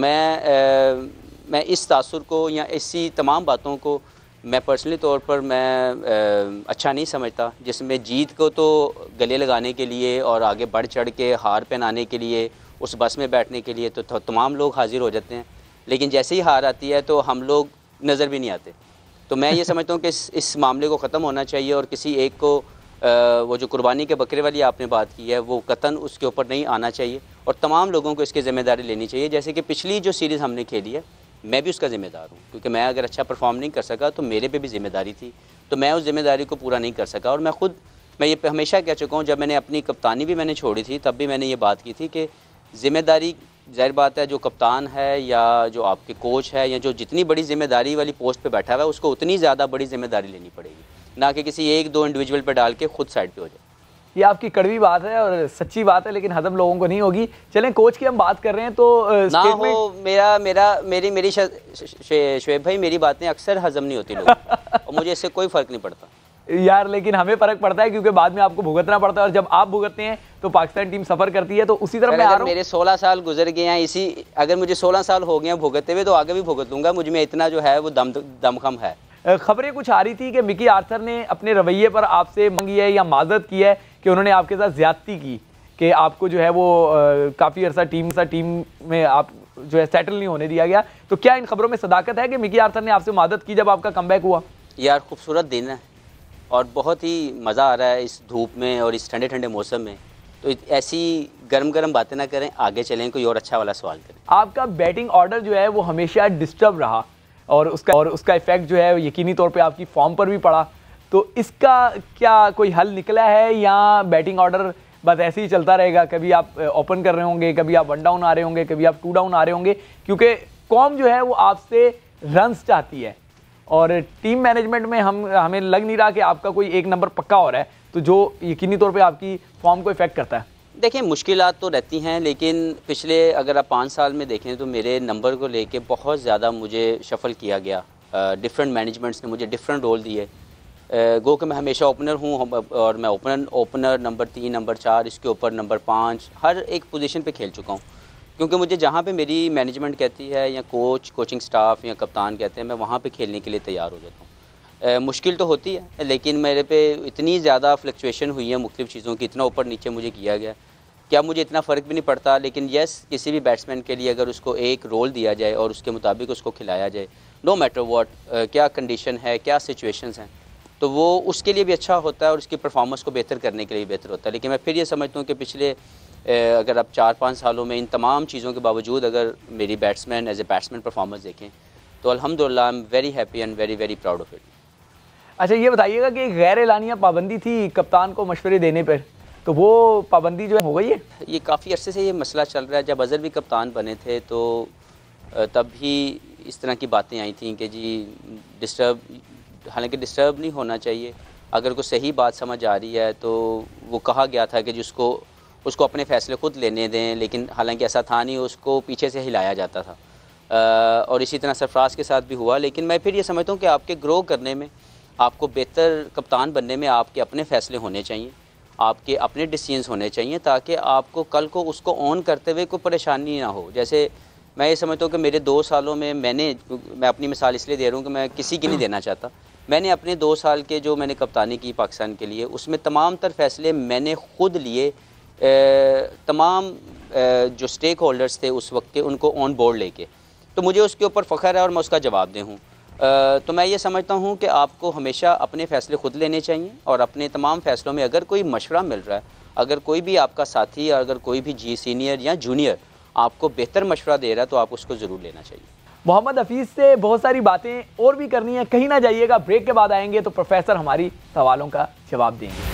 मैं इस तासुर को या इसी तमाम बातों को मैं पर्सनली तौर पर मैं अच्छा नहीं समझता, जिसमें जीत को तो गले लगाने के लिए और आगे बढ़ चढ़ के हार पहनाने के लिए उस बस में बैठने के लिए तो तमाम लोग हाजिर हो जाते हैं, लेकिन जैसे ही हार आती है तो हम लोग नज़र भी नहीं आते। तो मैं ये समझता हूँ कि इस मामले को ख़त्म होना चाहिए, और किसी एक को वो जो कुर्बानी के बकरे वाली आपने बात की है वो कतन उसके ऊपर नहीं आना चाहिए, और तमाम लोगों को इसकी ज़िम्मेदारी लेनी चाहिए। जैसे कि पिछली जो सीरीज़ हमने खेली है मैं भी उसका ज़िम्मेदार हूँ, क्योंकि मैं अगर अच्छा परफॉर्म नहीं कर सका तो मेरे पे भी ज़िम्मेदारी थी, तो मैं उस ज़िम्मेदारी को पूरा नहीं कर सका। और मैं ये हमेशा कह चुका हूँ, जब मैंने अपनी कप्तानी भी मैंने छोड़ी थी तब भी मैंने ये बात की थी कि ज़िम्मेदारी ज़ाहिर बात है जो कप्तान है या जो आपके कोच है या जो जितनी बड़ी ज़िम्मेदारी वाली पोस्ट पे बैठा हुआ है उसको उतनी ज़्यादा बड़ी ज़िम्मेदारी लेनी पड़ेगी, ना कि किसी एक दो इंडिविजुअल पे डाल के खुद साइड पे हो जाए।
ये आपकी कड़वी बात है और सच्ची बात है, लेकिन हजम लोगों को नहीं होगी। चलें कोच की हम बात कर रहे हैं तो
ना हो मेरी शोएब भाई मेरी बातें अक्सर हजम नहीं होती लोगों को और मुझे इससे कोई फ़र्क नहीं पड़ता
यार, लेकिन हमें फर्क पड़ता है क्योंकि बाद में आपको भुगतना पड़ता है, और जब आप भुगतते हैं तो पाकिस्तान टीम सफर करती है। तो उसी तरह मैं आ रहा हूं,
मेरे 16 साल गुजर गए हैं अगर मुझे 16 साल हो गए हैं भुगतते हुए तो आगे भी भुगत लूंगा, मुझ में इतना जो है वो दमखम है।
खबरें कुछ आ रही थी कि मिकी आर्थर ने अपने रवैये पर आपसे मांगी है या माजरत की है कि उन्होंने आपके साथ ज्यादती की, कि आपको जो है वो काफ़ी अरसा टीम में आप जो है सेटल नहीं होने दिया गया। तो क्या इन खबरों में सदाकत है कि मिकी आर्थर ने आपसे मदद की जब आपका कमबैक हुआ?
यार खूबसूरत दिन है और बहुत ही मज़ा आ रहा है इस धूप में और इस ठंडे ठंडे मौसम में, तो ऐसी गर्म बातें ना करें, आगे चलें, कोई और अच्छा वाला सवाल करें।
आपका बैटिंग ऑर्डर जो है वो हमेशा डिस्टर्ब रहा और उसका इफेक्ट जो है यकीनी तौर पे आपकी फॉर्म पर भी पड़ा, तो इसका क्या कोई हल निकला है या बैटिंग ऑर्डर बस ऐसे ही चलता रहेगा? कभी आप ओपन कर रहे होंगे, कभी आप 1 डाउन आ रहे होंगे, कभी आप 2 डाउन आ रहे होंगे, क्योंकि कौम जो है वो आपसे रन्स चाहती है और टीम मैनेजमेंट में हमें लग नहीं रहा कि आपका कोई एक नंबर पक्का हो रहा है, तो जो यकीनी तौर पे आपकी फॉर्म को इफेक्ट करता है।
देखिए मुश्किलात तो रहती हैं, लेकिन पिछले अगर आप 5 साल में देखें तो मेरे नंबर को लेके बहुत ज़्यादा मुझे शफल किया गया, डिफरेंट मैनेजमेंट्स ने मुझे डिफरेंट रोल दिए। गो कि मैं हमेशा ओपनर हूँ और मैं ओपनर नंबर 3 नंबर 4 इसके ऊपर नंबर 5 हर एक पोजीशन पे खेल चुका हूँ, क्योंकि मुझे जहाँ पे मेरी मैनेजमेंट कहती है या कोचिंग स्टाफ या कप्तान कहते हैं मैं वहाँ पे खेलने के लिए तैयार हो जाता हूँ। मुश्किल तो होती है, लेकिन मेरे पे इतनी ज़्यादा फ्लक्चुएशन हुई है मुख्तलिफ़ चीज़ों की, इतना ऊपर नीचे मुझे किया गया क्या मुझे इतना फ़र्क भी नहीं पड़ता। लेकिन येस, किसी भी बैट्समैन के लिए अगर उसको एक रोल दिया जाए और उसके मुताबिक उसको खिलाया जाए, नो मैटर व्हाट, क्या कंडीशन है, क्या सिचुएशंस हैं, तो वो उसके लिए भी अच्छा होता है और उसकी परफॉर्मेंस को बेहतर करने के लिए बेहतर होता है। लेकिन मैं फिर ये समझता हूँ कि पिछले अगर आप 4-5 सालों में इन तमाम चीज़ों के बावजूद अगर मेरी batsman as a batsman performance देखें तो अल्हम्दुलिल्लाह I am very happy and very very proud of it.
अच्छा ये बताइएगा कि गैर एलानिया पाबंदी थी कप्तान को मशवरे देने पर, तो वो पाबंदी जो है हो गई है?
ये काफ़ी अरसे से ये मसला चल रहा है। जब अज़हर भी कप्तान बने थे तो तब भी इस तरह की बातें आई थी कि जी डिस्टर्ब, हालांकि डिस्टर्ब नहीं होना चाहिए, अगर कोई सही बात समझ आ रही है तो वो कहा गया था कि जिसको उसको अपने फ़ैसले ख़ुद लेने दें, लेकिन हालांकि ऐसा था नहीं, उसको पीछे से हिलाया जाता था। और इसी तरह सरफराज के साथ भी हुआ। लेकिन मैं फिर ये समझता हूँ कि आपके ग्रो करने में, आपको बेहतर कप्तान बनने में आपके अपने फ़ैसले होने चाहिए, आपके अपने डिसीजंस होने चाहिए, ताकि आपको कल को उसको ऑन करते हुए कोई परेशानी ना हो। जैसे मैं ये समझता हूँ कि मेरे 2 सालों में मैं अपनी मिसाल इसलिए दे रहा हूँ कि मैं किसी की नहीं देना चाहता, मैंने अपने 2 साल के जो मैंने कप्तानी की पाकिस्तान के लिए, उसमें तमाम तर फैसले मैंने ख़ुद लिए, तमाम जो स्टेक होल्डर्स थे उस वक्त के उनको ऑन बोर्ड लेके, तो मुझे उसके ऊपर फ़ख्र है और मैं उसका जवाब दे हूँ। तो मैं ये समझता हूँ कि आपको हमेशा अपने फ़ैसले खुद लेने चाहिए और अपने तमाम फ़ैसलों में अगर कोई मशवरा मिल रहा है, अगर कोई भी आपका साथी या अगर कोई भी सीनियर या जूनियर आपको बेहतर मशवरा दे रहा है तो आप उसको ज़रूर लेना चाहिए।
मोहम्मद हफीज़ से बहुत सारी बातें और भी करनी है, कहीं ना जाइएगा, ब्रेक के बाद आएंगे तो प्रोफेसर हमारी सवालों का जवाब देंगे।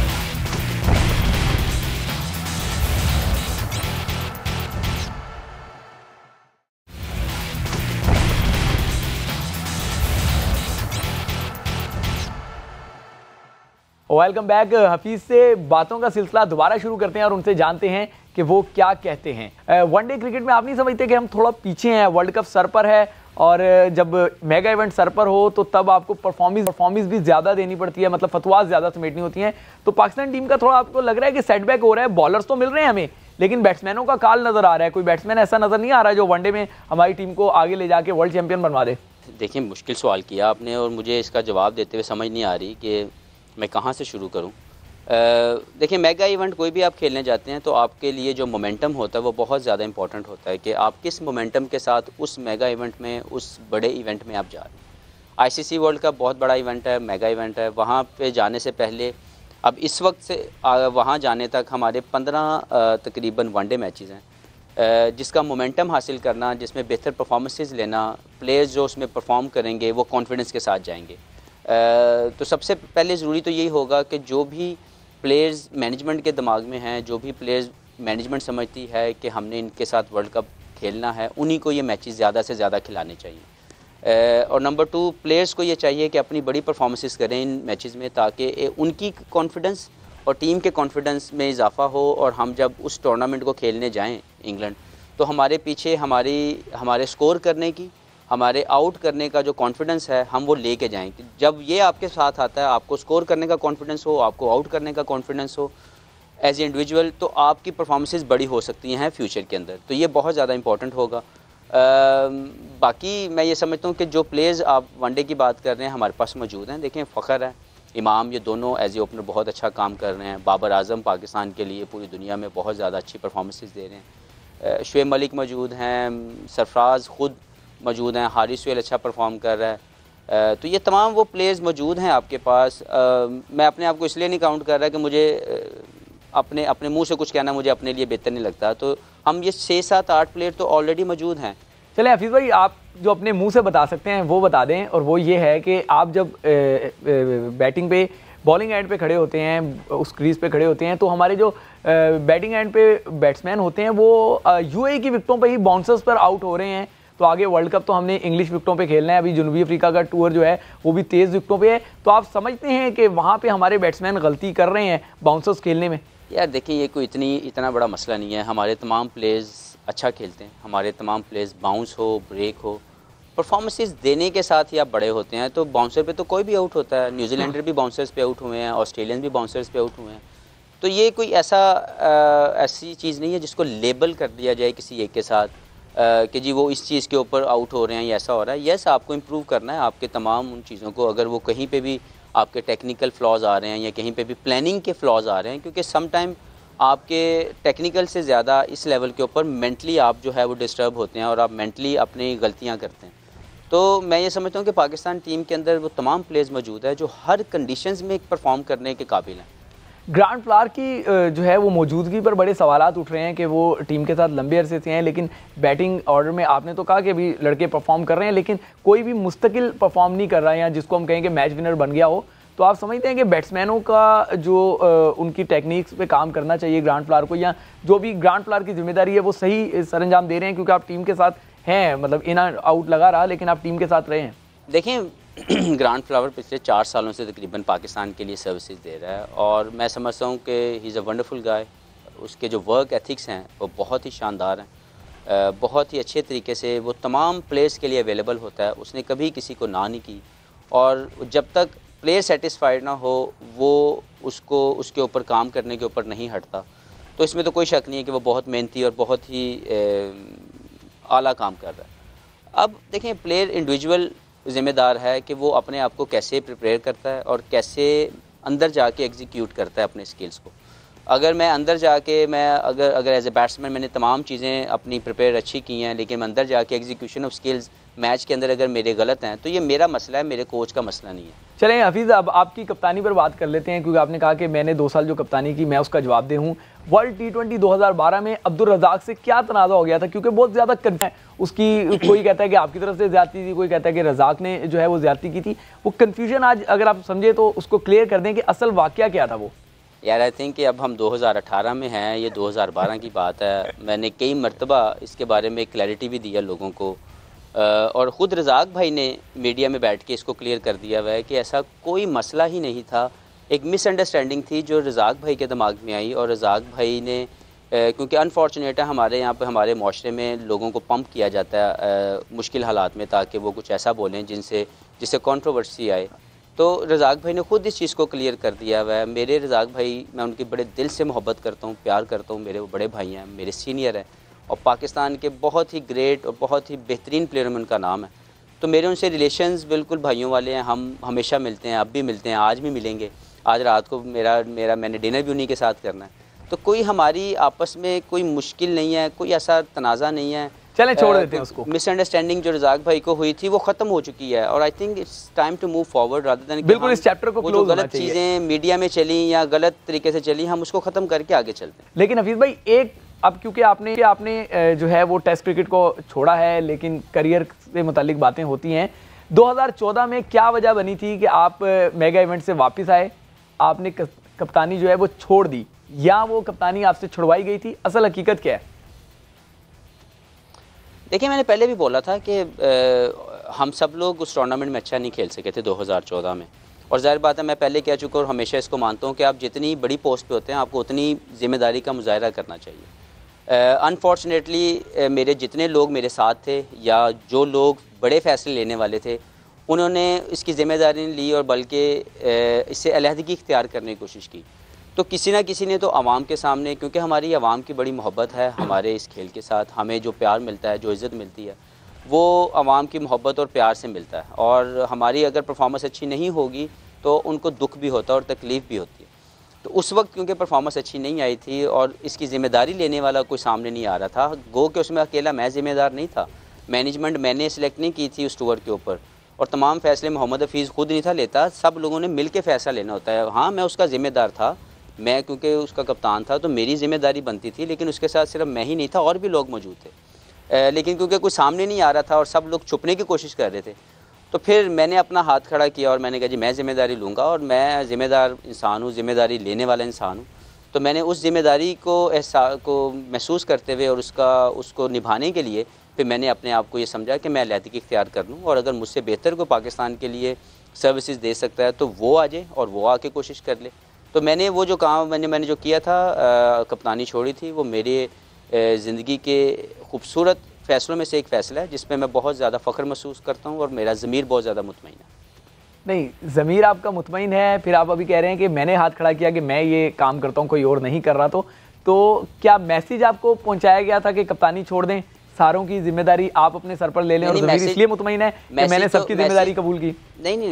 Welcome back. हफीज़ से बातों का सिलसिला दोबारा शुरू करते हैं और उनसे जानते हैं कि वो क्या कहते हैं। वनडे क्रिकेट में आप नहीं समझते कि हम थोड़ा पीछे हैं, वर्ल्ड कप सर पर है और जब मेगा इवेंट सर पर हो तो तब आपको परफॉर्मेंस भी ज़्यादा देनी पड़ती है, मतलब फतवास ज़्यादा समेटनी होती हैं। तो पाकिस्तान टीम का थोड़ा आपको लग रहा है कि सेटबैक हो रहा है? बॉलर्स तो मिल रहे हैं हमें, लेकिन बैट्समैनों का काल नज़र आ रहा है। कोई बैट्समैन ऐसा नज़र नहीं आ रहा है जो वनडे में हमारी टीम को आगे ले जाके वर्ल्ड चैंपियन बनवा दे?
देखिए, मुश्किल सवाल किया आपने और मुझे इसका जवाब देते हुए समझ नहीं आ रही कि मैं कहाँ से शुरू करूँ। देखिए, मेगा इवेंट कोई भी आप खेलने जाते हैं तो आपके लिए जो मोमेंटम होता है वो बहुत ज़्यादा इंपॉर्टेंट होता है कि आप किस मोमेंटम के साथ उस मेगा इवेंट में, उस बड़े इवेंट में आप जा रहे हैं। आईसीसी वर्ल्ड कप बहुत बड़ा इवेंट है, मेगा इवेंट है। वहाँ पे जाने से पहले अब इस वक्त से वहाँ जाने तक हमारे 15 तकरीबन वनडे मैचेस हैं, जिसका मोमेंटम हासिल करना, जिसमें बेहतर परफॉर्मेंसेस लेना, प्लेयर्स जो उसमें परफॉर्म करेंगे वो कॉन्फिडेंस के साथ जाएंगे। तो सबसे पहले ज़रूरी तो यही होगा कि जो भी प्लेयर्स मैनेजमेंट के दिमाग में हैं, जो भी प्लेयर्स मैनेजमेंट समझती है कि हमने इनके साथ वर्ल्ड कप खेलना है, उन्हीं को ये मैचेस ज़्यादा से ज़्यादा खिलाने चाहिए। और नंबर 2, प्लेयर्स को ये चाहिए कि अपनी बड़ी परफॉर्मेंसेस करें इन मैचेस में ताकि उनकी कॉन्फिडेंस और टीम के कॉन्फिडेंस में इजाफा हो और हम जब उस टूर्नामेंट को खेलने जाएँ इंग्लैंड, तो हमारे पीछे हमारे स्कोर करने की, हमारे आउट करने का जो कॉन्फिडेंस है हम वो लेके जाएं। जब ये आपके साथ आता है, आपको स्कोर करने का कॉन्फिडेंस हो, आपको आउट करने का कॉन्फिडेंस हो एज ए इंडिविजुअल, तो आपकी परफॉर्मेंसेस बड़ी हो सकती हैं फ्यूचर के अंदर। तो ये बहुत ज़्यादा इंपॉर्टेंट होगा। बाकी मैं ये समझता हूँ कि जो प्लेयर्स आप वनडे की बात कर रहे हैं हमारे पास मौजूद हैं। देखें, फ़ख्र है, इमाम, ये दोनों एज ए ओपनर बहुत अच्छा काम कर रहे हैं। बाबर आजम पाकिस्तान के लिए पूरी दुनिया में बहुत ज़्यादा अच्छी परफॉर्मेंसेस दे रहे हैं। शुएब मलिक मौजूद हैं, सरफराज ख़ुद मौजूद हैं, हारिस सुहेल अच्छा परफॉर्म कर रहा है। तो ये तमाम वो प्लेयर्स मौजूद हैं आपके पास। मैं अपने आप को इसलिए नहीं काउंट कर रहा कि मुझे अपने मुंह से कुछ कहना मुझे अपने लिए बेहतर नहीं लगता। तो हम ये 6, 7, 8 प्लेयर तो ऑलरेडी मौजूद हैं।
चले हफीज़ भाई, आप जो अपने मुंह से बता सकते हैं वो बता दें, और वो ये है कि आप जब बैटिंग पे, बॉलिंग एंड पे खड़े होते हैं, उस क्रीज पे खड़े होते हैं, तो हमारे जो बैटिंग एंड पे बैट्समैन होते हैं वो यूएई की विकेटों पे ही बाउंसर्स पर आउट हो रहे हैं। तो आगे वर्ल्ड कप तो हमने इंग्लिश विकेटों पे खेलना है, अभी जनूबी अफ्रीका का टूर जो है वो भी तेज़ विकेटों पे है। तो आप समझते हैं कि वहाँ पे हमारे बैट्समैन गलती कर रहे हैं बाउंसर्स खेलने में?
यार देखिए, ये कोई इतना बड़ा मसला नहीं है। हमारे तमाम प्लेयर्स अच्छा खेलते हैं, हमारे तमाम प्लेयर्स बाउंस हो, ब्रेक हो, परफॉर्मेंसेस देने के साथ ही आप बड़े होते हैं। तो बाउंसर पे तो कोई भी आउट होता है, न्यूजीलैंडर भी बाउंसर्स पे आउट हुए हैं, ऑस्ट्रेलियन भी बाउंसर्स पे आउट हुए हैं। तो ये कोई ऐसी चीज़ नहीं है जिसको लेबल कर दिया जाए किसी एक के साथ कि जी वो इस चीज़ के ऊपर आउट हो रहे हैं या ऐसा हो रहा है। यस, आपको इम्प्रूव करना है आपके तमाम उन चीज़ों को। अगर वो कहीं पे भी आपके टेक्निकल फ्लॉज आ रहे हैं या कहीं पे भी प्लानिंग के फ्लॉज आ रहे हैं, क्योंकि सम टाइम आपके टेक्निकल से ज़्यादा इस लेवल के ऊपर मेंटली आप जो है वो डिस्टर्ब होते हैं और आप मेंटली अपनी गलतियाँ करते हैं। तो मैं ये समझता हूँ कि पाकिस्तान टीम के अंदर वो तमाम प्लेयर्स मौजूद है जो हर कंडीशंस में परफॉर्म करने के काबिल हैं।
ग्रांट फ्लावर की जो है वो मौजूदगी पर बड़े सवालात उठ रहे हैं कि वो टीम के साथ लंबे अरसे से हैं, लेकिन बैटिंग ऑर्डर में आपने तो कहा कि अभी लड़के परफॉर्म कर रहे हैं, लेकिन कोई भी मुस्तकिल परफॉर्म नहीं कर रहा है या जिसको हम कहें कि मैच विनर बन गया हो। तो आप समझते हैं कि बैट्समैनों का जो उनकी टेक्निक्स पे काम करना चाहिए ग्रांट फ्लावर को, या जो भी ग्रांट फ्लावर की जिम्मेदारी है वो सही सरंजाम दे रहे हैं? क्योंकि आप टीम के साथ हैं, मतलब इन आउट लगा रहा, लेकिन आप टीम के साथ रहे हैं।
देखें, ग्रांट फ्लावर पिछले 4 सालों से तकरीबन पाकिस्तान के लिए सर्विसेज दे रहा है और मैं समझता हूँ कि ही इज़ अ वंडरफुल गाय। उसके जो वर्क एथिक्स हैं वो बहुत ही शानदार हैं, बहुत ही अच्छे तरीके से वो तमाम प्लेयर्स के लिए अवेलेबल होता है। उसने कभी किसी को ना नहीं की और जब तक प्लेयर सेटिस्फाइड ना हो वो उसके ऊपर काम करने के ऊपर नहीं हटता। तो इसमें तो कोई शक नहीं है कि वो बहुत मेहनती और बहुत ही आला काम कर रहा है। अब देखें, प्लेयर इंडिविजुअल ज़िम्मेदार है कि वो अपने आप को कैसे प्रिपेयर करता है और कैसे अंदर जाके एग्जीक्यूट करता है अपने स्किल्स को। अगर मैं अंदर जाके अगर एज ए बैट्समैन मैंने तमाम चीज़ें अपनी प्रिपेयर अच्छी की हैं, लेकिन मैं अंदर जाके एग्जीक्यूशन ऑफ स्किल्स मैच के अंदर अगर मेरे गलत हैं तो ये मेरा मसला है, मेरे कोच का मसला नहीं है।
चलें हफीज़, अब आपकी कप्तानी पर बात कर लेते हैं, क्योंकि आपने कहा कि मैंने 2 साल जो कप्तानी की मैं उसका जवाब दे हूँ। वर्ल्ड T20 2012 में अब्दुल रज़ाक से क्या तनाज़ा हो गया था, क्योंकि बहुत ज़्यादा उसकी कोई कहता है कि आपकी तरफ से ज़्यादती थी, कोई कहता है कि रज़ाक ने जो है वो ज़्यादती की थी। वो कन्फ्यूजन आज अगर आप समझे तो उसको क्लियर कर दें कि असल वाक़या क्या था वो।
यार आई थिंक कि अब हम 2018 में हैं, ये 2012 की बात है। मैंने कई मरतबा इसके बारे में क्लैरिटी भी दिया लोगों को, और ख़ुद रज़ाक भाई ने मीडिया में बैठ के इसको क्लियर कर दिया हुआ है कि ऐसा कोई मसला ही नहीं था। एक मिसअंडरस्टैंडिंग थी जो रज़ाक भाई के दिमाग में आई, और रज़ाक भाई ने क्योंकि अनफॉर्चुनेट है हमारे यहाँ पे, हमारे माशरे में लोगों को पंप किया जाता है मुश्किल हालात में, ताकि वो कुछ ऐसा बोलें जिससे कंट्रोवर्सी आए। तो रज़ाक भाई ने ख़ुद इस चीज़ को क्लियर कर दिया हुआ है। मेरे रज़ाक भाई, मैं उनकी बड़े दिल से मोहब्बत करता हूँ, प्यार करता हूँ। मेरे बड़े भाई हैं, मेरे सीनियर हैं, और पाकिस्तान के बहुत ही ग्रेट और बहुत ही बेहतरीन प्लेयर में उनका नाम है। तो मेरे उनसे रिलेशंस बिल्कुल भाइयों वाले हैं। हम हमेशा मिलते हैं, अब भी मिलते हैं, आज भी मिलेंगे। आज रात को मैंने डिनर भी उन्हीं के साथ करना है। तो कोई हमारी आपस में कोई मुश्किल नहीं है, कोई ऐसा तनाज़ा नहीं है।
चलें छोड़ देते हैं उसको।
मिसअंडरस्टैंडिंग जो रज़ाक भाई को हुई थी वो ख़त्म हो चुकी है, और I think it's time to move forward rather than
बिल्कुल इस चैप्टर को
जो गलत चीज़ें मीडिया में चली या गलत तरीके से चली, हम उसको ख़त्म करके आगे चलते हैं।
लेकिन हफीज़ भाई, एक अब क्योंकि आपने जो है वो टेस्ट क्रिकेट को छोड़ा है, लेकिन करियर से मुतालिक बातें होती हैं। 2014 में क्या वजह बनी थी कि आप मेगा इवेंट से वापस आए, आपने कप्तानी जो है वो छोड़ दी, या वो कप्तानी आपसे छुड़वाई गई थी? असल हकीकत क्या है?
देखिए, मैंने पहले भी बोला था कि हम सब लोग उस टूर्नामेंट में अच्छा नहीं खेल सके थे 2014 में, और ज़ाहिर बात है मैं पहले कह चुका और हमेशा इसको मानता हूँ कि आप जितनी बड़ी पोस्ट पे होते हैं आपको उतनी ज़िम्मेदारी का मुजाहरा करना चाहिए। अनफॉर्चुनेटली मेरे जितने लोग मेरे साथ थे या जो लोग बड़े फ़ैसले लेने वाले थे, उन्होंने इसकी ज़िम्मेदारी नहीं ली, और बल्कि इससे अलहदगी इख्तियार करने की कोशिश की। तो किसी ना किसी ने तो आवाम के सामने, क्योंकि हमारी आवाम की बड़ी मोहब्बत है हमारे इस खेल के साथ, हमें जो प्यार मिलता है, जो इज़्ज़त मिलती है, वो आवाम की मोहब्बत और प्यार से मिलता है। और हमारी अगर परफॉर्मेंस अच्छी नहीं होगी तो उनको दुख भी होता है और तकलीफ़ भी होती है। तो उस वक्त क्योंकि परफॉर्मेंस अच्छी नहीं आई थी और इसकी ज़िम्मेदारी लेने वाला कोई सामने नहीं आ रहा था, गो कि उसमें अकेला मैं ज़िम्मेदार नहीं था। मैनेजमेंट मैंने सिलेक्ट नहीं की थी उस टूर के ऊपर, और तमाम फ़ैसले मोहम्मद हफीज़ खुद नहीं था लेता, सब लोगों ने मिल के फ़ैसला लेना होता है। हाँ, मैं उसका ज़िम्मेदार था, मैं क्योंकि उसका कप्तान था तो मेरी ज़िम्मेदारी बनती थी, लेकिन उसके साथ सिर्फ मैं ही नहीं था, और भी लोग मौजूद थे। लेकिन क्योंकि कोई सामने नहीं आ रहा था और सब लोग छुपने की कोशिश कर रहे थे, तो फिर मैंने अपना हाथ खड़ा किया और मैंने कहा जी मैं ज़िम्मेदारी लूँगा, और मैं ज़िम्मेदार इंसान हूँ, ज़िम्मेदारी लेने वाला इंसान हूँ। तो मैंने उस ज़िम्मेदारी को महसूस करते हुए और उसको निभाने के लिए फिर मैंने अपने आप को ये समझा कि मैं अलहदगी इख्तियार कर लूँ, और अगर मुझसे बेहतर को पाकिस्तान के लिए सर्विसेज दे सकता है तो वो आ जाए और वो आके कोशिश कर ले। तो मैंने वो जो काम मैंने जो किया था, कप्तानी छोड़ी थी, वो मेरे ज़िंदगी के खूबसूरत फ़ैसलों में से एक फ़ैसला है जिसमें मैं बहुत ज़्यादा फ़ख्र महसूस करता हूँ, और मेरा ज़मीर बहुत ज़्यादा मुतमईन है।
नहीं, ज़मीर आपका मुतमईन है, फिर आप अभी कह रहे हैं कि मैंने हाथ खड़ा किया कि मैं ये काम करता हूँ, कोई और नहीं कर रहा। तो क्या मैसेज आपको पहुँचाया गया था कि कप्तानी छोड़ दें, सारों की जिम्मेदारी आप अपने सर पर ले लें, और ज़मीर इसलिए मुतमईन है कि मैंने सबकी जिम्मेदारी कबूल की?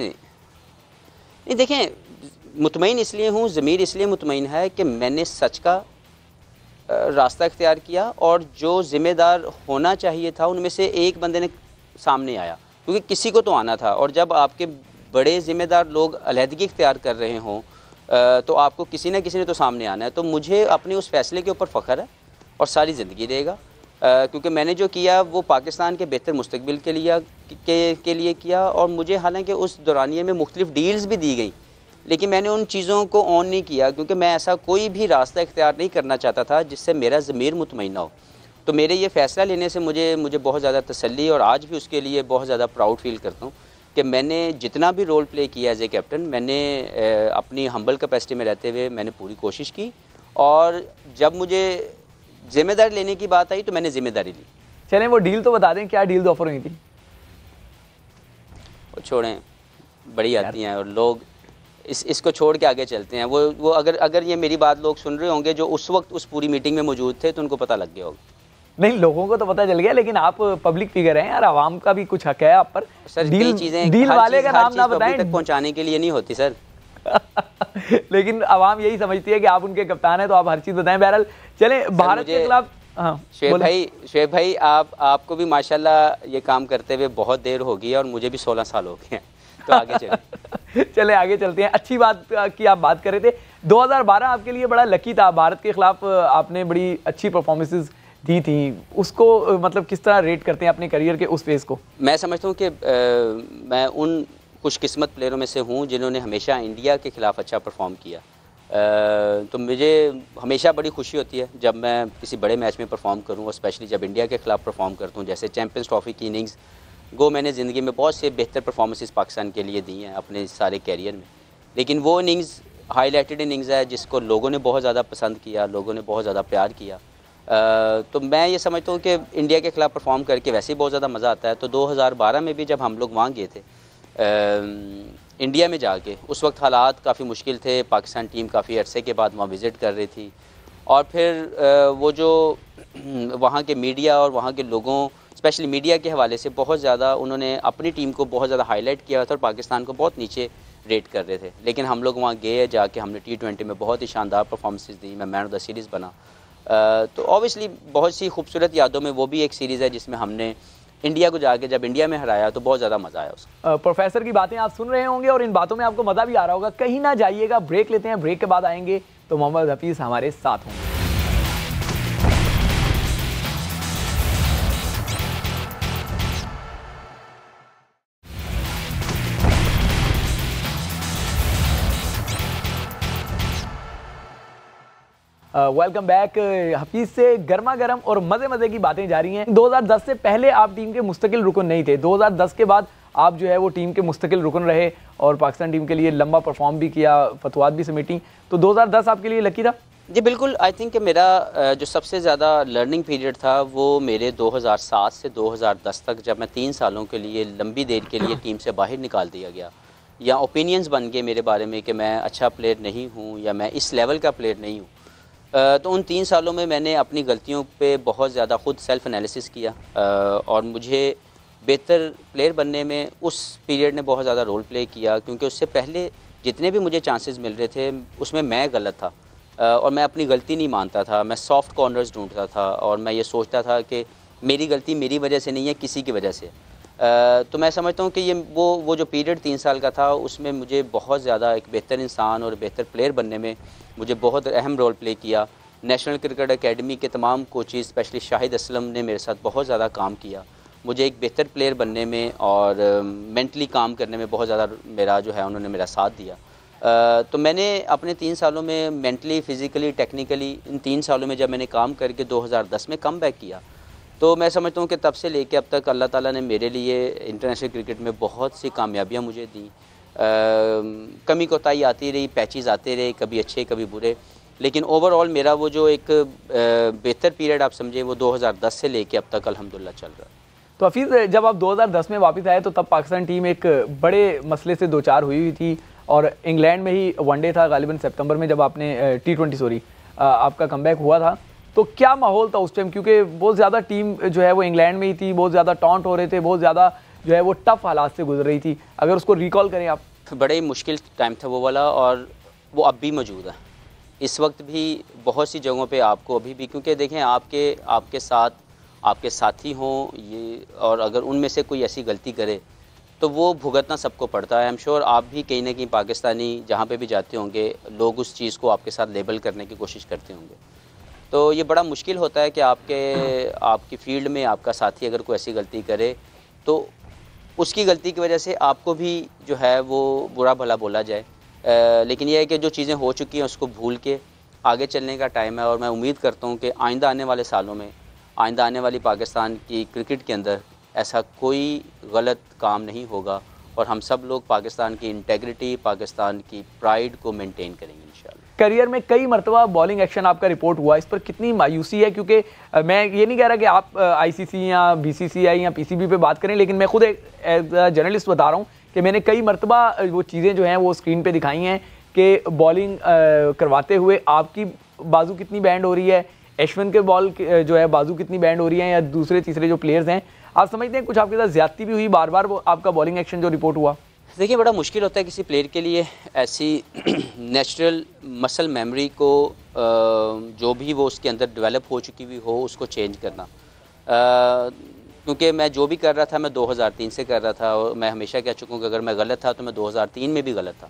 नहीं, देखें, मुतमईन इसलिए हूँ, ज़मीर इसलिए मुतमईन है कि मैंने सच का रास्ता इख्तियार किया, और जो ज़िम्मेदार होना चाहिए था उनमें से एक बंदे ने सामने आया, क्योंकि किसी को तो आना था। और जब आपके बड़े ज़िम्मेदार लोग अलहदगी इख्तियार कर रहे हों तो आपको किसी न किसी ने तो सामने आना है। तो मुझे अपने उस फ़ैसले के ऊपर फ़ख्र है और सारी ज़िंदगी रहेगा, क्योंकि मैंने जो किया वो पाकिस्तान के बेहतर मुस्तकबिल के लिए किया। और मुझे हालांकि उस दौरानिए में मुख्तलिफ़ डील्स भी दी गई, लेकिन मैंने उन चीज़ों को ऑन नहीं किया, क्योंकि मैं ऐसा कोई भी रास्ता इख्तियार नहीं करना चाहता था जिससे मेरा ज़मीर मुतमईन ना हो। तो मेरे ये फ़ैसला लेने से मुझे बहुत ज़्यादा तसल्ली, और आज भी उसके लिए बहुत ज़्यादा प्राउड फील करता हूँ कि मैंने जितना भी रोल प्ले किया एज ए कैप्टन, मैंने अपनी हम्बल कैपेसिटी में रहते हुए मैंने पूरी कोशिश की, और जब मुझे ज़िम्मेदारी लेने की बात आई तो मैंने ज़िम्मेदारी ली।
चलें, वो डील तो बता दें, क्या डील ऑफर हुई थी?
वो छोड़ें, बड़ी आती हैं, और लोग इसको छोड़ के आगे चलते हैं। वो अगर ये मेरी बात लोग सुन रहे होंगे जो उस वक्त उस पूरी मीटिंग में मौजूद थे, तो उनको पता लग गया होगा।
नहीं, लोगों को तो पता चल गया, लेकिन आप पब्लिक फिगर हैं यार, आवाम का भी कुछ हक है आप पर।
सर, डील
वाले का नाम ना बताएं,
तक पहुंचाने के लिए नहीं होती सर।
लेकिन आवाम यही समझती है कि आप उनके कप्तान हैं, तो आप हर चीज़ बताएं। बहरहाल चलें, भारत के खिलाफ हाँ,
शुएब भाई आपको भी माशाल्लाह ये काम करते हुए बहुत देर हो गई है और मुझे भी 16 साल हो गए हैं, तो आगे चले।
चले आगे चलते हैं। अच्छी बात की आप बात कर रहे थे, 2012 आपके लिए बड़ा लकी था, भारत के खिलाफ आपने बड़ी अच्छी परफॉर्मेंसेस दी थी, उसको मतलब किस तरह रेट करते हैं अपने करियर के उस फेज़ को?
मैं समझता हूँ कि मैं उन खुशकिस्मत प्लेयरों में से हूँ जिन्होंने हमेशा इंडिया के ख़िलाफ़ अच्छा परफॉर्म किया। तो मुझे हमेशा बड़ी खुशी होती है जब मैं किसी बड़े मैच में परफॉर्म करूँ, और स्पेशली जब इंडिया के ख़िलाफ़ परफॉर्म करता हूँ। जैसे चैम्पियंस ट्रॉफ़ी की इनिंग्स गो मैंने ज़िंदगी में बहुत से बेहतर परफॉर्मेंसेस पाकिस्तान के लिए दी हैं अपने सारे कैरियर में, लेकिन वो इनिंग्स हाईलाइटेड इनिंग्स है जिसको लोगों ने बहुत ज़्यादा पसंद किया, लोगों ने बहुत ज़्यादा प्यार किया। तो मैं ये समझता हूँ कि इंडिया के ख़िलाफ़ परफॉर्म करके वैसे ही बहुत ज़्यादा मज़ा आता है। तो 2012 में भी जब हम लोग वहाँ गए थे इंडिया में जाके, उस वक्त हालात काफ़ी मुश्किल थे, पाकिस्तान टीम काफ़ी अरसे के बाद वहाँ विज़िट कर रही थी, और फिर वो जो वहाँ के मीडिया और वहाँ के लोगों, स्पेशली मीडिया के हवाले से बहुत ज़्यादा उन्होंने अपनी टीम को बहुत ज़्यादा हाईलाइट किया था और पाकिस्तान को बहुत नीचे रेट कर रहे थे। लेकिन हम लोग वहाँ गए, जाके हमने T20 में बहुत ही शानदार परफॉर्मेंसेस दी, मैं मैन ऑफ द सीरीज़ बना। तो ऑब्वियसली बहुत सी खूबसूरत यादों में वो भी एक सीरीज़ है जिसमें हमने इंडिया को जाके जब इंडिया में हराया तो बहुत ज़्यादा मज़ा आया उसका।
प्रोफेसर की बातें आप सुन रहे होंगे और इन बातों में आपको मज़ा भी आ रहा होगा। कहीं ना जाइएगा, ब्रेक लेते हैं, ब्रेक के बाद आएंगे तो मोहम्मद हफीज़ हमारे साथ होंगे। Welcome back. हफीज़ से गर्मा गर्म और मज़े मज़े की बातें जारी हैं। 2010 से पहले आप टीम के मुस्तकिल रुकन नहीं थे, 2010 के बाद आप जो है वो टीम के मुस्तकिल रुकन रहे और पाकिस्तान टीम के लिए लंबा परफॉर्म भी किया, फतवात भी समेटी। तो 2010 आपके लिए लकी था?
जी बिल्कुल। आई थिंक कि मेरा जो सबसे ज़्यादा लर्निंग पीरियड था वो मेरे 2007 से 2010 तक, जब मैं 3 सालों के लिए लंबी देर के लिए टीम से बाहर निकाल दिया गया, या ओपिनियंस बन गए मेरे बारे में कि मैं अच्छा प्लेयर नहीं हूँ या मैं इस लेवल का प्लेयर नहीं हूँ। तो उन 3 सालों में मैंने अपनी गलतियों पे बहुत ज़्यादा ख़ुद सेल्फ़ एनालिसिस किया, और मुझे बेहतर प्लेयर बनने में उस पीरियड ने बहुत ज़्यादा रोल प्ले किया, क्योंकि उससे पहले जितने भी मुझे चांसेस मिल रहे थे उसमें मैं गलत था, और मैं अपनी गलती नहीं मानता था। मैं सॉफ्ट कॉर्नर्स ढूंढता था और मैं ये सोचता था कि मेरी गलती मेरी वजह से नहीं है, किसी की वजह से। तो मैं समझता हूँ कि ये वो जो पीरियड 3 साल का था उसमें मुझे बहुत ज़्यादा एक बेहतर इंसान और बेहतर प्लेयर बनने में मुझे बहुत अहम रोल प्ले किया। नेशनल क्रिकेट एकेडमी के तमाम कोचेज़, स्पेशली शाहिद असलम ने मेरे साथ बहुत ज़्यादा काम किया मुझे एक बेहतर प्लेयर बनने में, और मेंटली काम करने में बहुत ज़्यादा मेरा जो है उन्होंने मेरा साथ दिया। तो मैंने अपने 3 सालों में मेंटली, फ़िज़िकली, टेक्निकली, इन 3 सालों में जब मैंने काम करके 2010 में कम बैक किया, तो मैं समझता हूँ कि तब से लेके अब तक अल्लाह ताला ने मेरे लिए इंटरनेशनल क्रिकेट में बहुत सी कामयाबियाँ मुझे दी। कमी कोताही आती रही, पैचेस आते रहे, कभी अच्छे कभी बुरे, लेकिन ओवरऑल मेरा वो जो एक बेहतर पीरियड आप समझे वो 2010 से लेके अब तक अल्हम्दुलिल्लाह चल रहा है।
तो हफीज़, जब आप 2010 में वापस आए तो तब पाकिस्तान टीम एक बड़े मसले से दो चार हुई थी, और इंग्लैंड में ही वनडे था गालिबन सितंबर में जब आपने T20 आपका कमबैक हुआ था। तो क्या माहौल था उस टाइम, क्योंकि बहुत ज़्यादा टीम जो है वो इंग्लैंड में ही थी, बहुत ज़्यादा टॉन्ट हो रहे थे, बहुत ज़्यादा जो है वो टफ हालात से गुजर रही थी, अगर उसको रिकॉल करें आप?
बड़े ही मुश्किल टाइम था वो वाला, और वो अब भी मौजूद है। इस वक्त भी बहुत सी जगहों पे आपको अभी भी, क्योंकि देखें आपके साथ आपके साथी हों ये, और अगर उनमें से कोई ऐसी गलती करे तो वो भुगतना सबको पड़ता है। आई एम श्योर आप भी कहीं ना कहीं पाकिस्तानी जहाँ पे भी जाते होंगे, लोग उस चीज़ को आपके साथ लेबल करने की कोशिश करते होंगे। तो ये बड़ा मुश्किल होता है कि आपकी फ़ील्ड में आपका साथी अगर कोई ऐसी गलती करे तो उसकी गलती की वजह से आपको भी जो है वो बुरा भला बोला जाए। लेकिन यह है कि जो चीज़ें हो चुकी हैं उसको भूल के आगे चलने का टाइम है, और मैं उम्मीद करता हूँ कि आइंदा आने वाले सालों में, आइंदा आने वाली पाकिस्तान की क्रिकेट के अंदर ऐसा कोई गलत काम नहीं होगा, और हम सब लोग पाकिस्तान की इंटेग्रिटी, पाकिस्तान की प्राइड को मेंटेन करेंगे इंशाल्लाह।
करियर में कई मरतबा बॉलिंग एक्शन आपका रिपोर्ट हुआ, इस पर कितनी मायूसी है? क्योंकि मैं ये नहीं कह रहा कि आप ICC या BCCI या PCB पे बात करें, लेकिन मैं खुद एक जर्नलिस्ट बता रहा हूँ कि मैंने कई मरतबा वो चीज़ें जो हैं वो स्क्रीन पे दिखाई हैं कि बॉलिंग करवाते हुए आपकी बाजू कितनी बैंड हो रही है, अश्विन के बॉल जो है बाजू कितनी बैंड हो रही है, या दूसरे तीसरे जो प्लेयर्स हैं, आप समझते हैं कुछ आपके साथ ज्यादती भी हुई बार बार वो आपका बॉलिंग एक्शन जो रिपोर्ट हुआ?
देखिए, बड़ा मुश्किल होता है किसी प्लेयर के लिए ऐसी नेचुरल मसल मेमोरी को जो भी वो उसके अंदर डेवलप हो चुकी हुई हो उसको चेंज करना। क्योंकि मैं जो भी कर रहा था मैं 2003 से कर रहा था और मैं हमेशा कह चुका हूँ कि अगर मैं गलत था तो मैं 2003 में भी गलत था,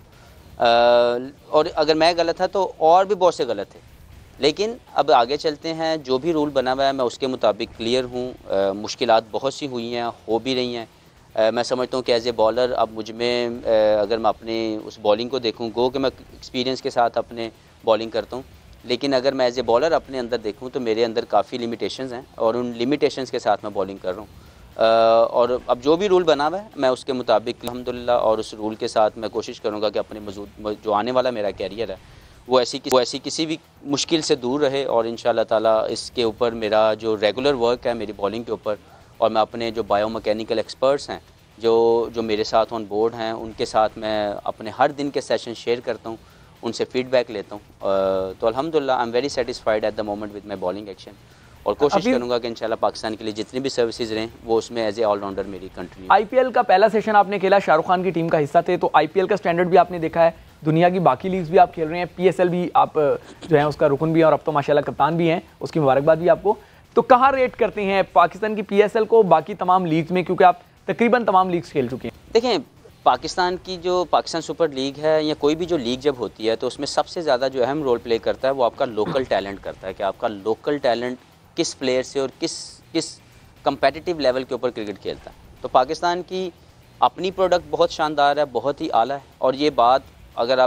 और अगर मैं गलत था तो और भी बहुत से गलत थे। लेकिन अब आगे चलते हैं, जो भी रूल बना हुआ है मैं उसके मुताबिक क्लियर हूँ। मुश्किलात बहुत सी हुई हैं, हो भी रही हैं। मैं समझता हूँ कि एज़ ए बॉलर अब मुझ में अगर मैं अपने उस बॉलिंग को देखूँ, गो कि मैं एक्सपीरियंस के साथ अपने बॉलिंग करता हूँ, लेकिन अगर मैं एज़ ए बॉलर अपने अंदर देखूँ तो मेरे अंदर काफ़ी लिमिटेशंस हैं और उन लिमिटेशंस के साथ मैं बॉलिंग कर रहा हूँ। और अब जो भी रूल बना हुआ है मैं उसके मुताबिक अल्हम्दुलिल्लाह और उस रूल के साथ मैं कोशिश करूँगा कि अपने मौजूद जो आने वाला मेरा कैरियर है वो ऐसी किसी भी मुश्किल से दूर रहे, और इंशाअल्लाह ताला इसके ऊपर मेरा जो रेगुलर वर्क है मेरी बॉलिंग के ऊपर, और मैं अपने जो बायोमैकेनिकल एक्सपर्ट्स हैं जो मेरे साथ ऑन बोर्ड हैं उनके साथ मैं अपने हर दिन के सेशन शेयर करता हूँ, उनसे फीडबैक लेता हूँ। तो अल्हम्दुलिल्लाह I am very satisfied at the moment with my bowling action, और कोशिश करूँगा कि इंशाल्लाह पाकिस्तान के लिए जितनी भी सर्विसेज रहें वो उसमें एज ए ऑलराउंडर मेरी कंटिन्यू।
आईपीएल का पहला सेशन आपने खेला, शाहरुख खान की टीम का हिस्सा थे, तो आईपीएल का स्टैंडर्ड भी आपने देखा है, दुनिया की बाकी लीग्स भी आप खेल रहे हैं, पीएसएल भी आप जो है उसका रुकन भी हैं और अब तो माशाल्लाह कप्तान भी हैं, उसकी मुबारकबाद भी आपको। तो कहाँ रेट करते हैं पाकिस्तान की पीएसएल को बाकी तमाम लीग्स में, क्योंकि आप तकरीबन तमाम लीग्स खेल चुके हैं?
देखें, पाकिस्तान की जो पाकिस्तान सुपर लीग है या कोई भी जो लीग जब होती है तो उसमें सबसे ज़्यादा जो अहम रोल प्ले करता है वो आपका लोकल टैलेंट करता है, कि आपका लोकल टैलेंट किस प्लेयर से और किस कंपेटिटिव लेवल के ऊपर क्रिकेट खेलता है। तो पाकिस्तान की अपनी प्रोडक्ट बहुत शानदार है, बहुत ही आला है, और ये बात अगर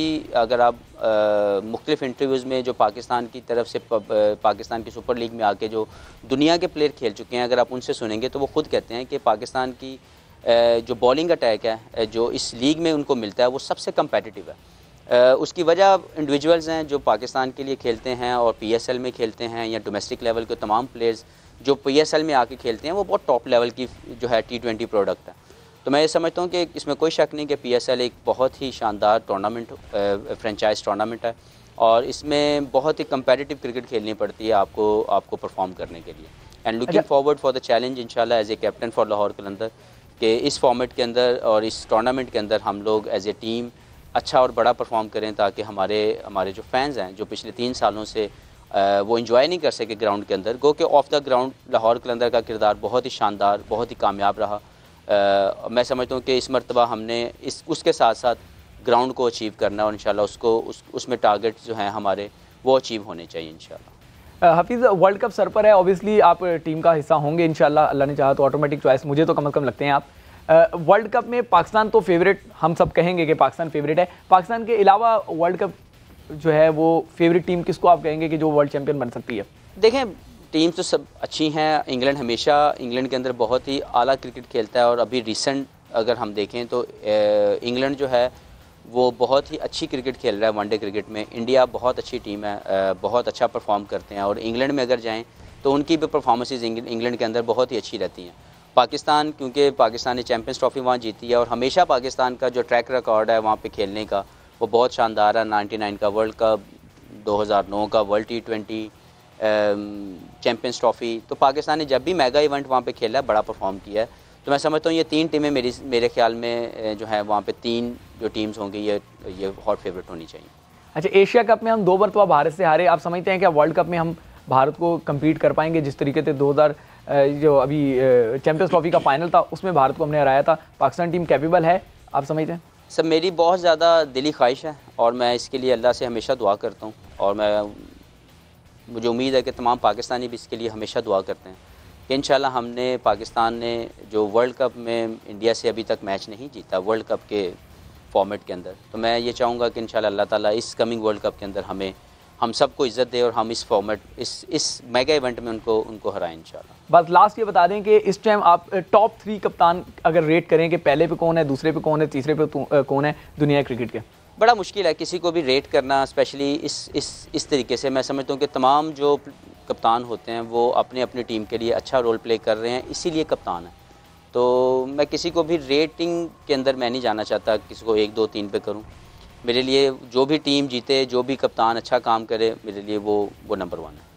आप मुख्तलिफ इंटरव्यूज़ में जो पाकिस्तान की तरफ से पाकिस्तान की सुपर लीग में आके जो दुनिया के प्लेयर खेल चुके हैं, अगर आप उनसे सुनेंगे तो वो खुद कहते हैं कि पाकिस्तान की जो बॉलिंग अटैक है जो इस लीग में उनको मिलता है वो सबसे कम्पेटिटिव है। उसकी वजह इंडिविजुअल्स हैं जो पाकिस्तान के लिए खेलते हैं और पीएसएल में खेलते हैं, या डोमेस्टिक लेवल के तमाम प्लेयर्स जो पीएसएल में आके खेलते हैं वो बहुत टॉप लेवल की जो है T20 प्रोडक्ट है। तो मैं ये समझता हूँ कि इसमें कोई शक नहीं कि पीएसएल एक बहुत ही शानदार टूर्नामेंट, फ्रेंचाइज टूर्नामेंट है, और इसमें बहुत ही कंपेटिटिव क्रिकेट खेलनी पड़ती है आपको परफॉर्म करने के लिए। And looking forward for the challenge इंशाल्लाह as a captain for Lahore Qalandar, कि इस फॉर्मेट के अंदर और इस टूर्नामेंट के अंदर हम लोग एज ए टीम अच्छा और बड़ा परफॉर्म करें, ताकि हमारे जो फैंस हैं जो पिछले 3 सालों से वो इन्जॉय नहीं कर सके ग्राउंड के अंदर, गो के off the ground Lahore Qalandar का किरदार बहुत ही शानदार, बहुत ही कामयाब रहा। मैं समझता हूँ कि इस मरतबा हमने उसके साथ साथ ग्राउंड को अचीव करना, और इंशाल्लाह उसमें टारगेट जो हैं हमारे वो अचीव होने चाहिए इंशाल्लाह।
हफीज़, वर्ल्ड कप सर पर है, ऑब्वियसली आप टीम का हिस्सा होंगे इंशाल्लाह, अल्लाह ने चाहा तो ऑटोमेटिक चॉइस, मुझे तो कम से कम लगते हैं आप। वर्ल्ड कप में पाकिस्तान तो फेवरेट, हम सब कहेंगे कि पाकिस्तान फेवरेट है। पाकिस्तान के अलावा वर्ल्ड कप जो है वो फेवरेट टीम किसको आप कहेंगे कि जो वर्ल्ड चैंपियन बन सकती है?
देखें, टीम तो सब अच्छी हैं। इंग्लैंड के अंदर बहुत ही आला क्रिकेट खेलता है, और अभी रिसेंट अगर हम देखें तो इंग्लैंड जो है वो बहुत ही अच्छी क्रिकेट खेल रहा है वनडे क्रिकेट में। इंडिया बहुत अच्छी टीम है, बहुत अच्छा परफॉर्म करते हैं, और इंग्लैंड में अगर जाएं तो उनकी भी परफॉर्मेंसेज इंग्लैंड के अंदर बहुत ही अच्छी रहती हैं। पाकिस्तान, क्योंकि पाकिस्तान ने चैम्पियंस ट्रॉफी वहाँ जीती है, और हमेशा पाकिस्तान का जो ट्रैक रिकॉर्ड है वहाँ पे खेलने का वो बहुत शानदार है। 99 का वर्ल्ड कप, 2009 का वर्ल्ड T20, चैम्पियंस ट्रॉफी, तो पाकिस्तान ने जब भी मेगा इवेंट वहाँ पे खेला है बड़ा परफॉर्म किया है। तो मैं समझता हूँ ये 3 टीमें मेरे ख्याल में जो है वहाँ पे 3 जो टीम्स होंगी ये हॉट फेवरेट होनी चाहिए।
अच्छा, एशिया कप में हम 2 मरतबा भारत से हारे, आप समझते हैं क्या वर्ल्ड कप में हम भारत को कम्पीट कर पाएंगे? जिस तरीके से 2000 जो अभी चैम्पियंस ट्रॉफी का फाइनल था उसमें भारत को हमने हराया था, पाकिस्तान टीम कैपेबल है, आप समझते हैं?
सब मेरी बहुत ज़्यादा दिली ख्वाहिश है, और मैं इसके लिए अल्लाह से हमेशा दुआ करता हूँ, और मुझे उम्मीद है कि तमाम पाकिस्तानी भी इसके लिए हमेशा दुआ करते हैं कि इंशाल्लाह पाकिस्तान ने जो वर्ल्ड कप में इंडिया से अभी तक मैच नहीं जीता वर्ल्ड कप के फॉर्मेट के अंदर, तो मैं ये चाहूँगा कि इंशाल्लाह अल्लाह ताला इस कमिंग वर्ल्ड कप के अंदर हम सबको इज़्ज़त दे, और हम इस फॉर्मेट इस मेगा इवेंट में उनको हराएं इंशाल्लाह।
बस लास्ट ये बता दें कि इस टाइम आप टॉप 3 कप्तान अगर रेट करें कि पहले पे कौन है, दूसरे पे कौन है, तीसरे पे कौन है दुनिया क्रिकेट के?
बड़ा मुश्किल है किसी को भी रेट करना, स्पेशली इस तरीके से। मैं समझता हूँ कि तमाम जो कप्तान होते हैं वो अपनी अपनी टीम के लिए अच्छा रोल प्ले कर रहे हैं, इसीलिए कप्तान है। तो मैं किसी को भी रेटिंग के अंदर मैं नहीं जाना चाहता, किसी को 1, 2, 3 पे करूँ। मेरे लिए जो भी टीम जीते, जो भी कप्तान अच्छा काम करे, मेरे लिए वो नंबर 1 है।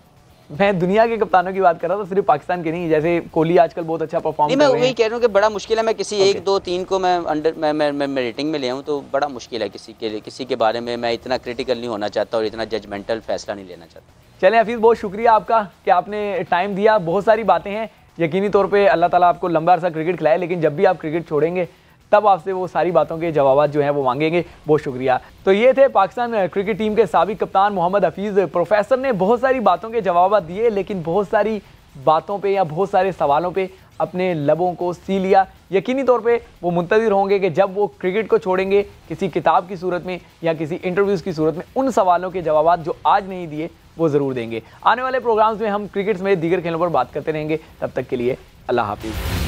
मैं दुनिया के कप्तानों की बात कर रहा था, सिर्फ पाकिस्तान के नहीं, जैसे कोहली आजकल बहुत अच्छा परफॉर्म कर रहे हैं।
मैं वही कह रहा हूँ कि बड़ा मुश्किल है, मैं किसी 1 2 3 को मैं रेटिंग में ले आऊँ तो बड़ा मुश्किल है। किसी के बारे में मैं इतना क्रिटिकल नहीं होना चाहता और इतना जजमेंटल फैसला नहीं लेना चाहता।
चलें हफीज़, बहुत शुक्रिया आपका कि आपने टाइम दिया। बहुत सारी बातें हैं, यकीनी तौर पे अल्लाह ताला आपको लंबा अरसा क्रिकेट खिलाए, लेकिन जब भी आप क्रिकेट छोड़ेंगे तब आपसे वो सारी बातों के जवाब जो हैं वो मांगेंगे। बहुत शुक्रिया। तो ये थे पाकिस्तान क्रिकेट टीम के साबिक कप्तान मोहम्मद हफीज़। प्रोफेसर ने बहुत सारी बातों के जवाब दिए, लेकिन बहुत सारी बातों पे या बहुत सारे सवालों पे अपने लबों को सी लिया। यकीनी तौर पे वो मुंतज़िर होंगे कि जब वो क्रिकेट को छोड़ेंगे किसी किताब की सूरत में या किसी इंटरव्यूज़ की सूरत में उन सवालों के जवाब जो आज नहीं दिए वो ज़रूर देंगे। आने वाले प्रोग्राम्स में हम क्रिकेट में दीगर खेलों पर बात करते रहेंगे। तब तक के लिए अल्लाह हाफिज़।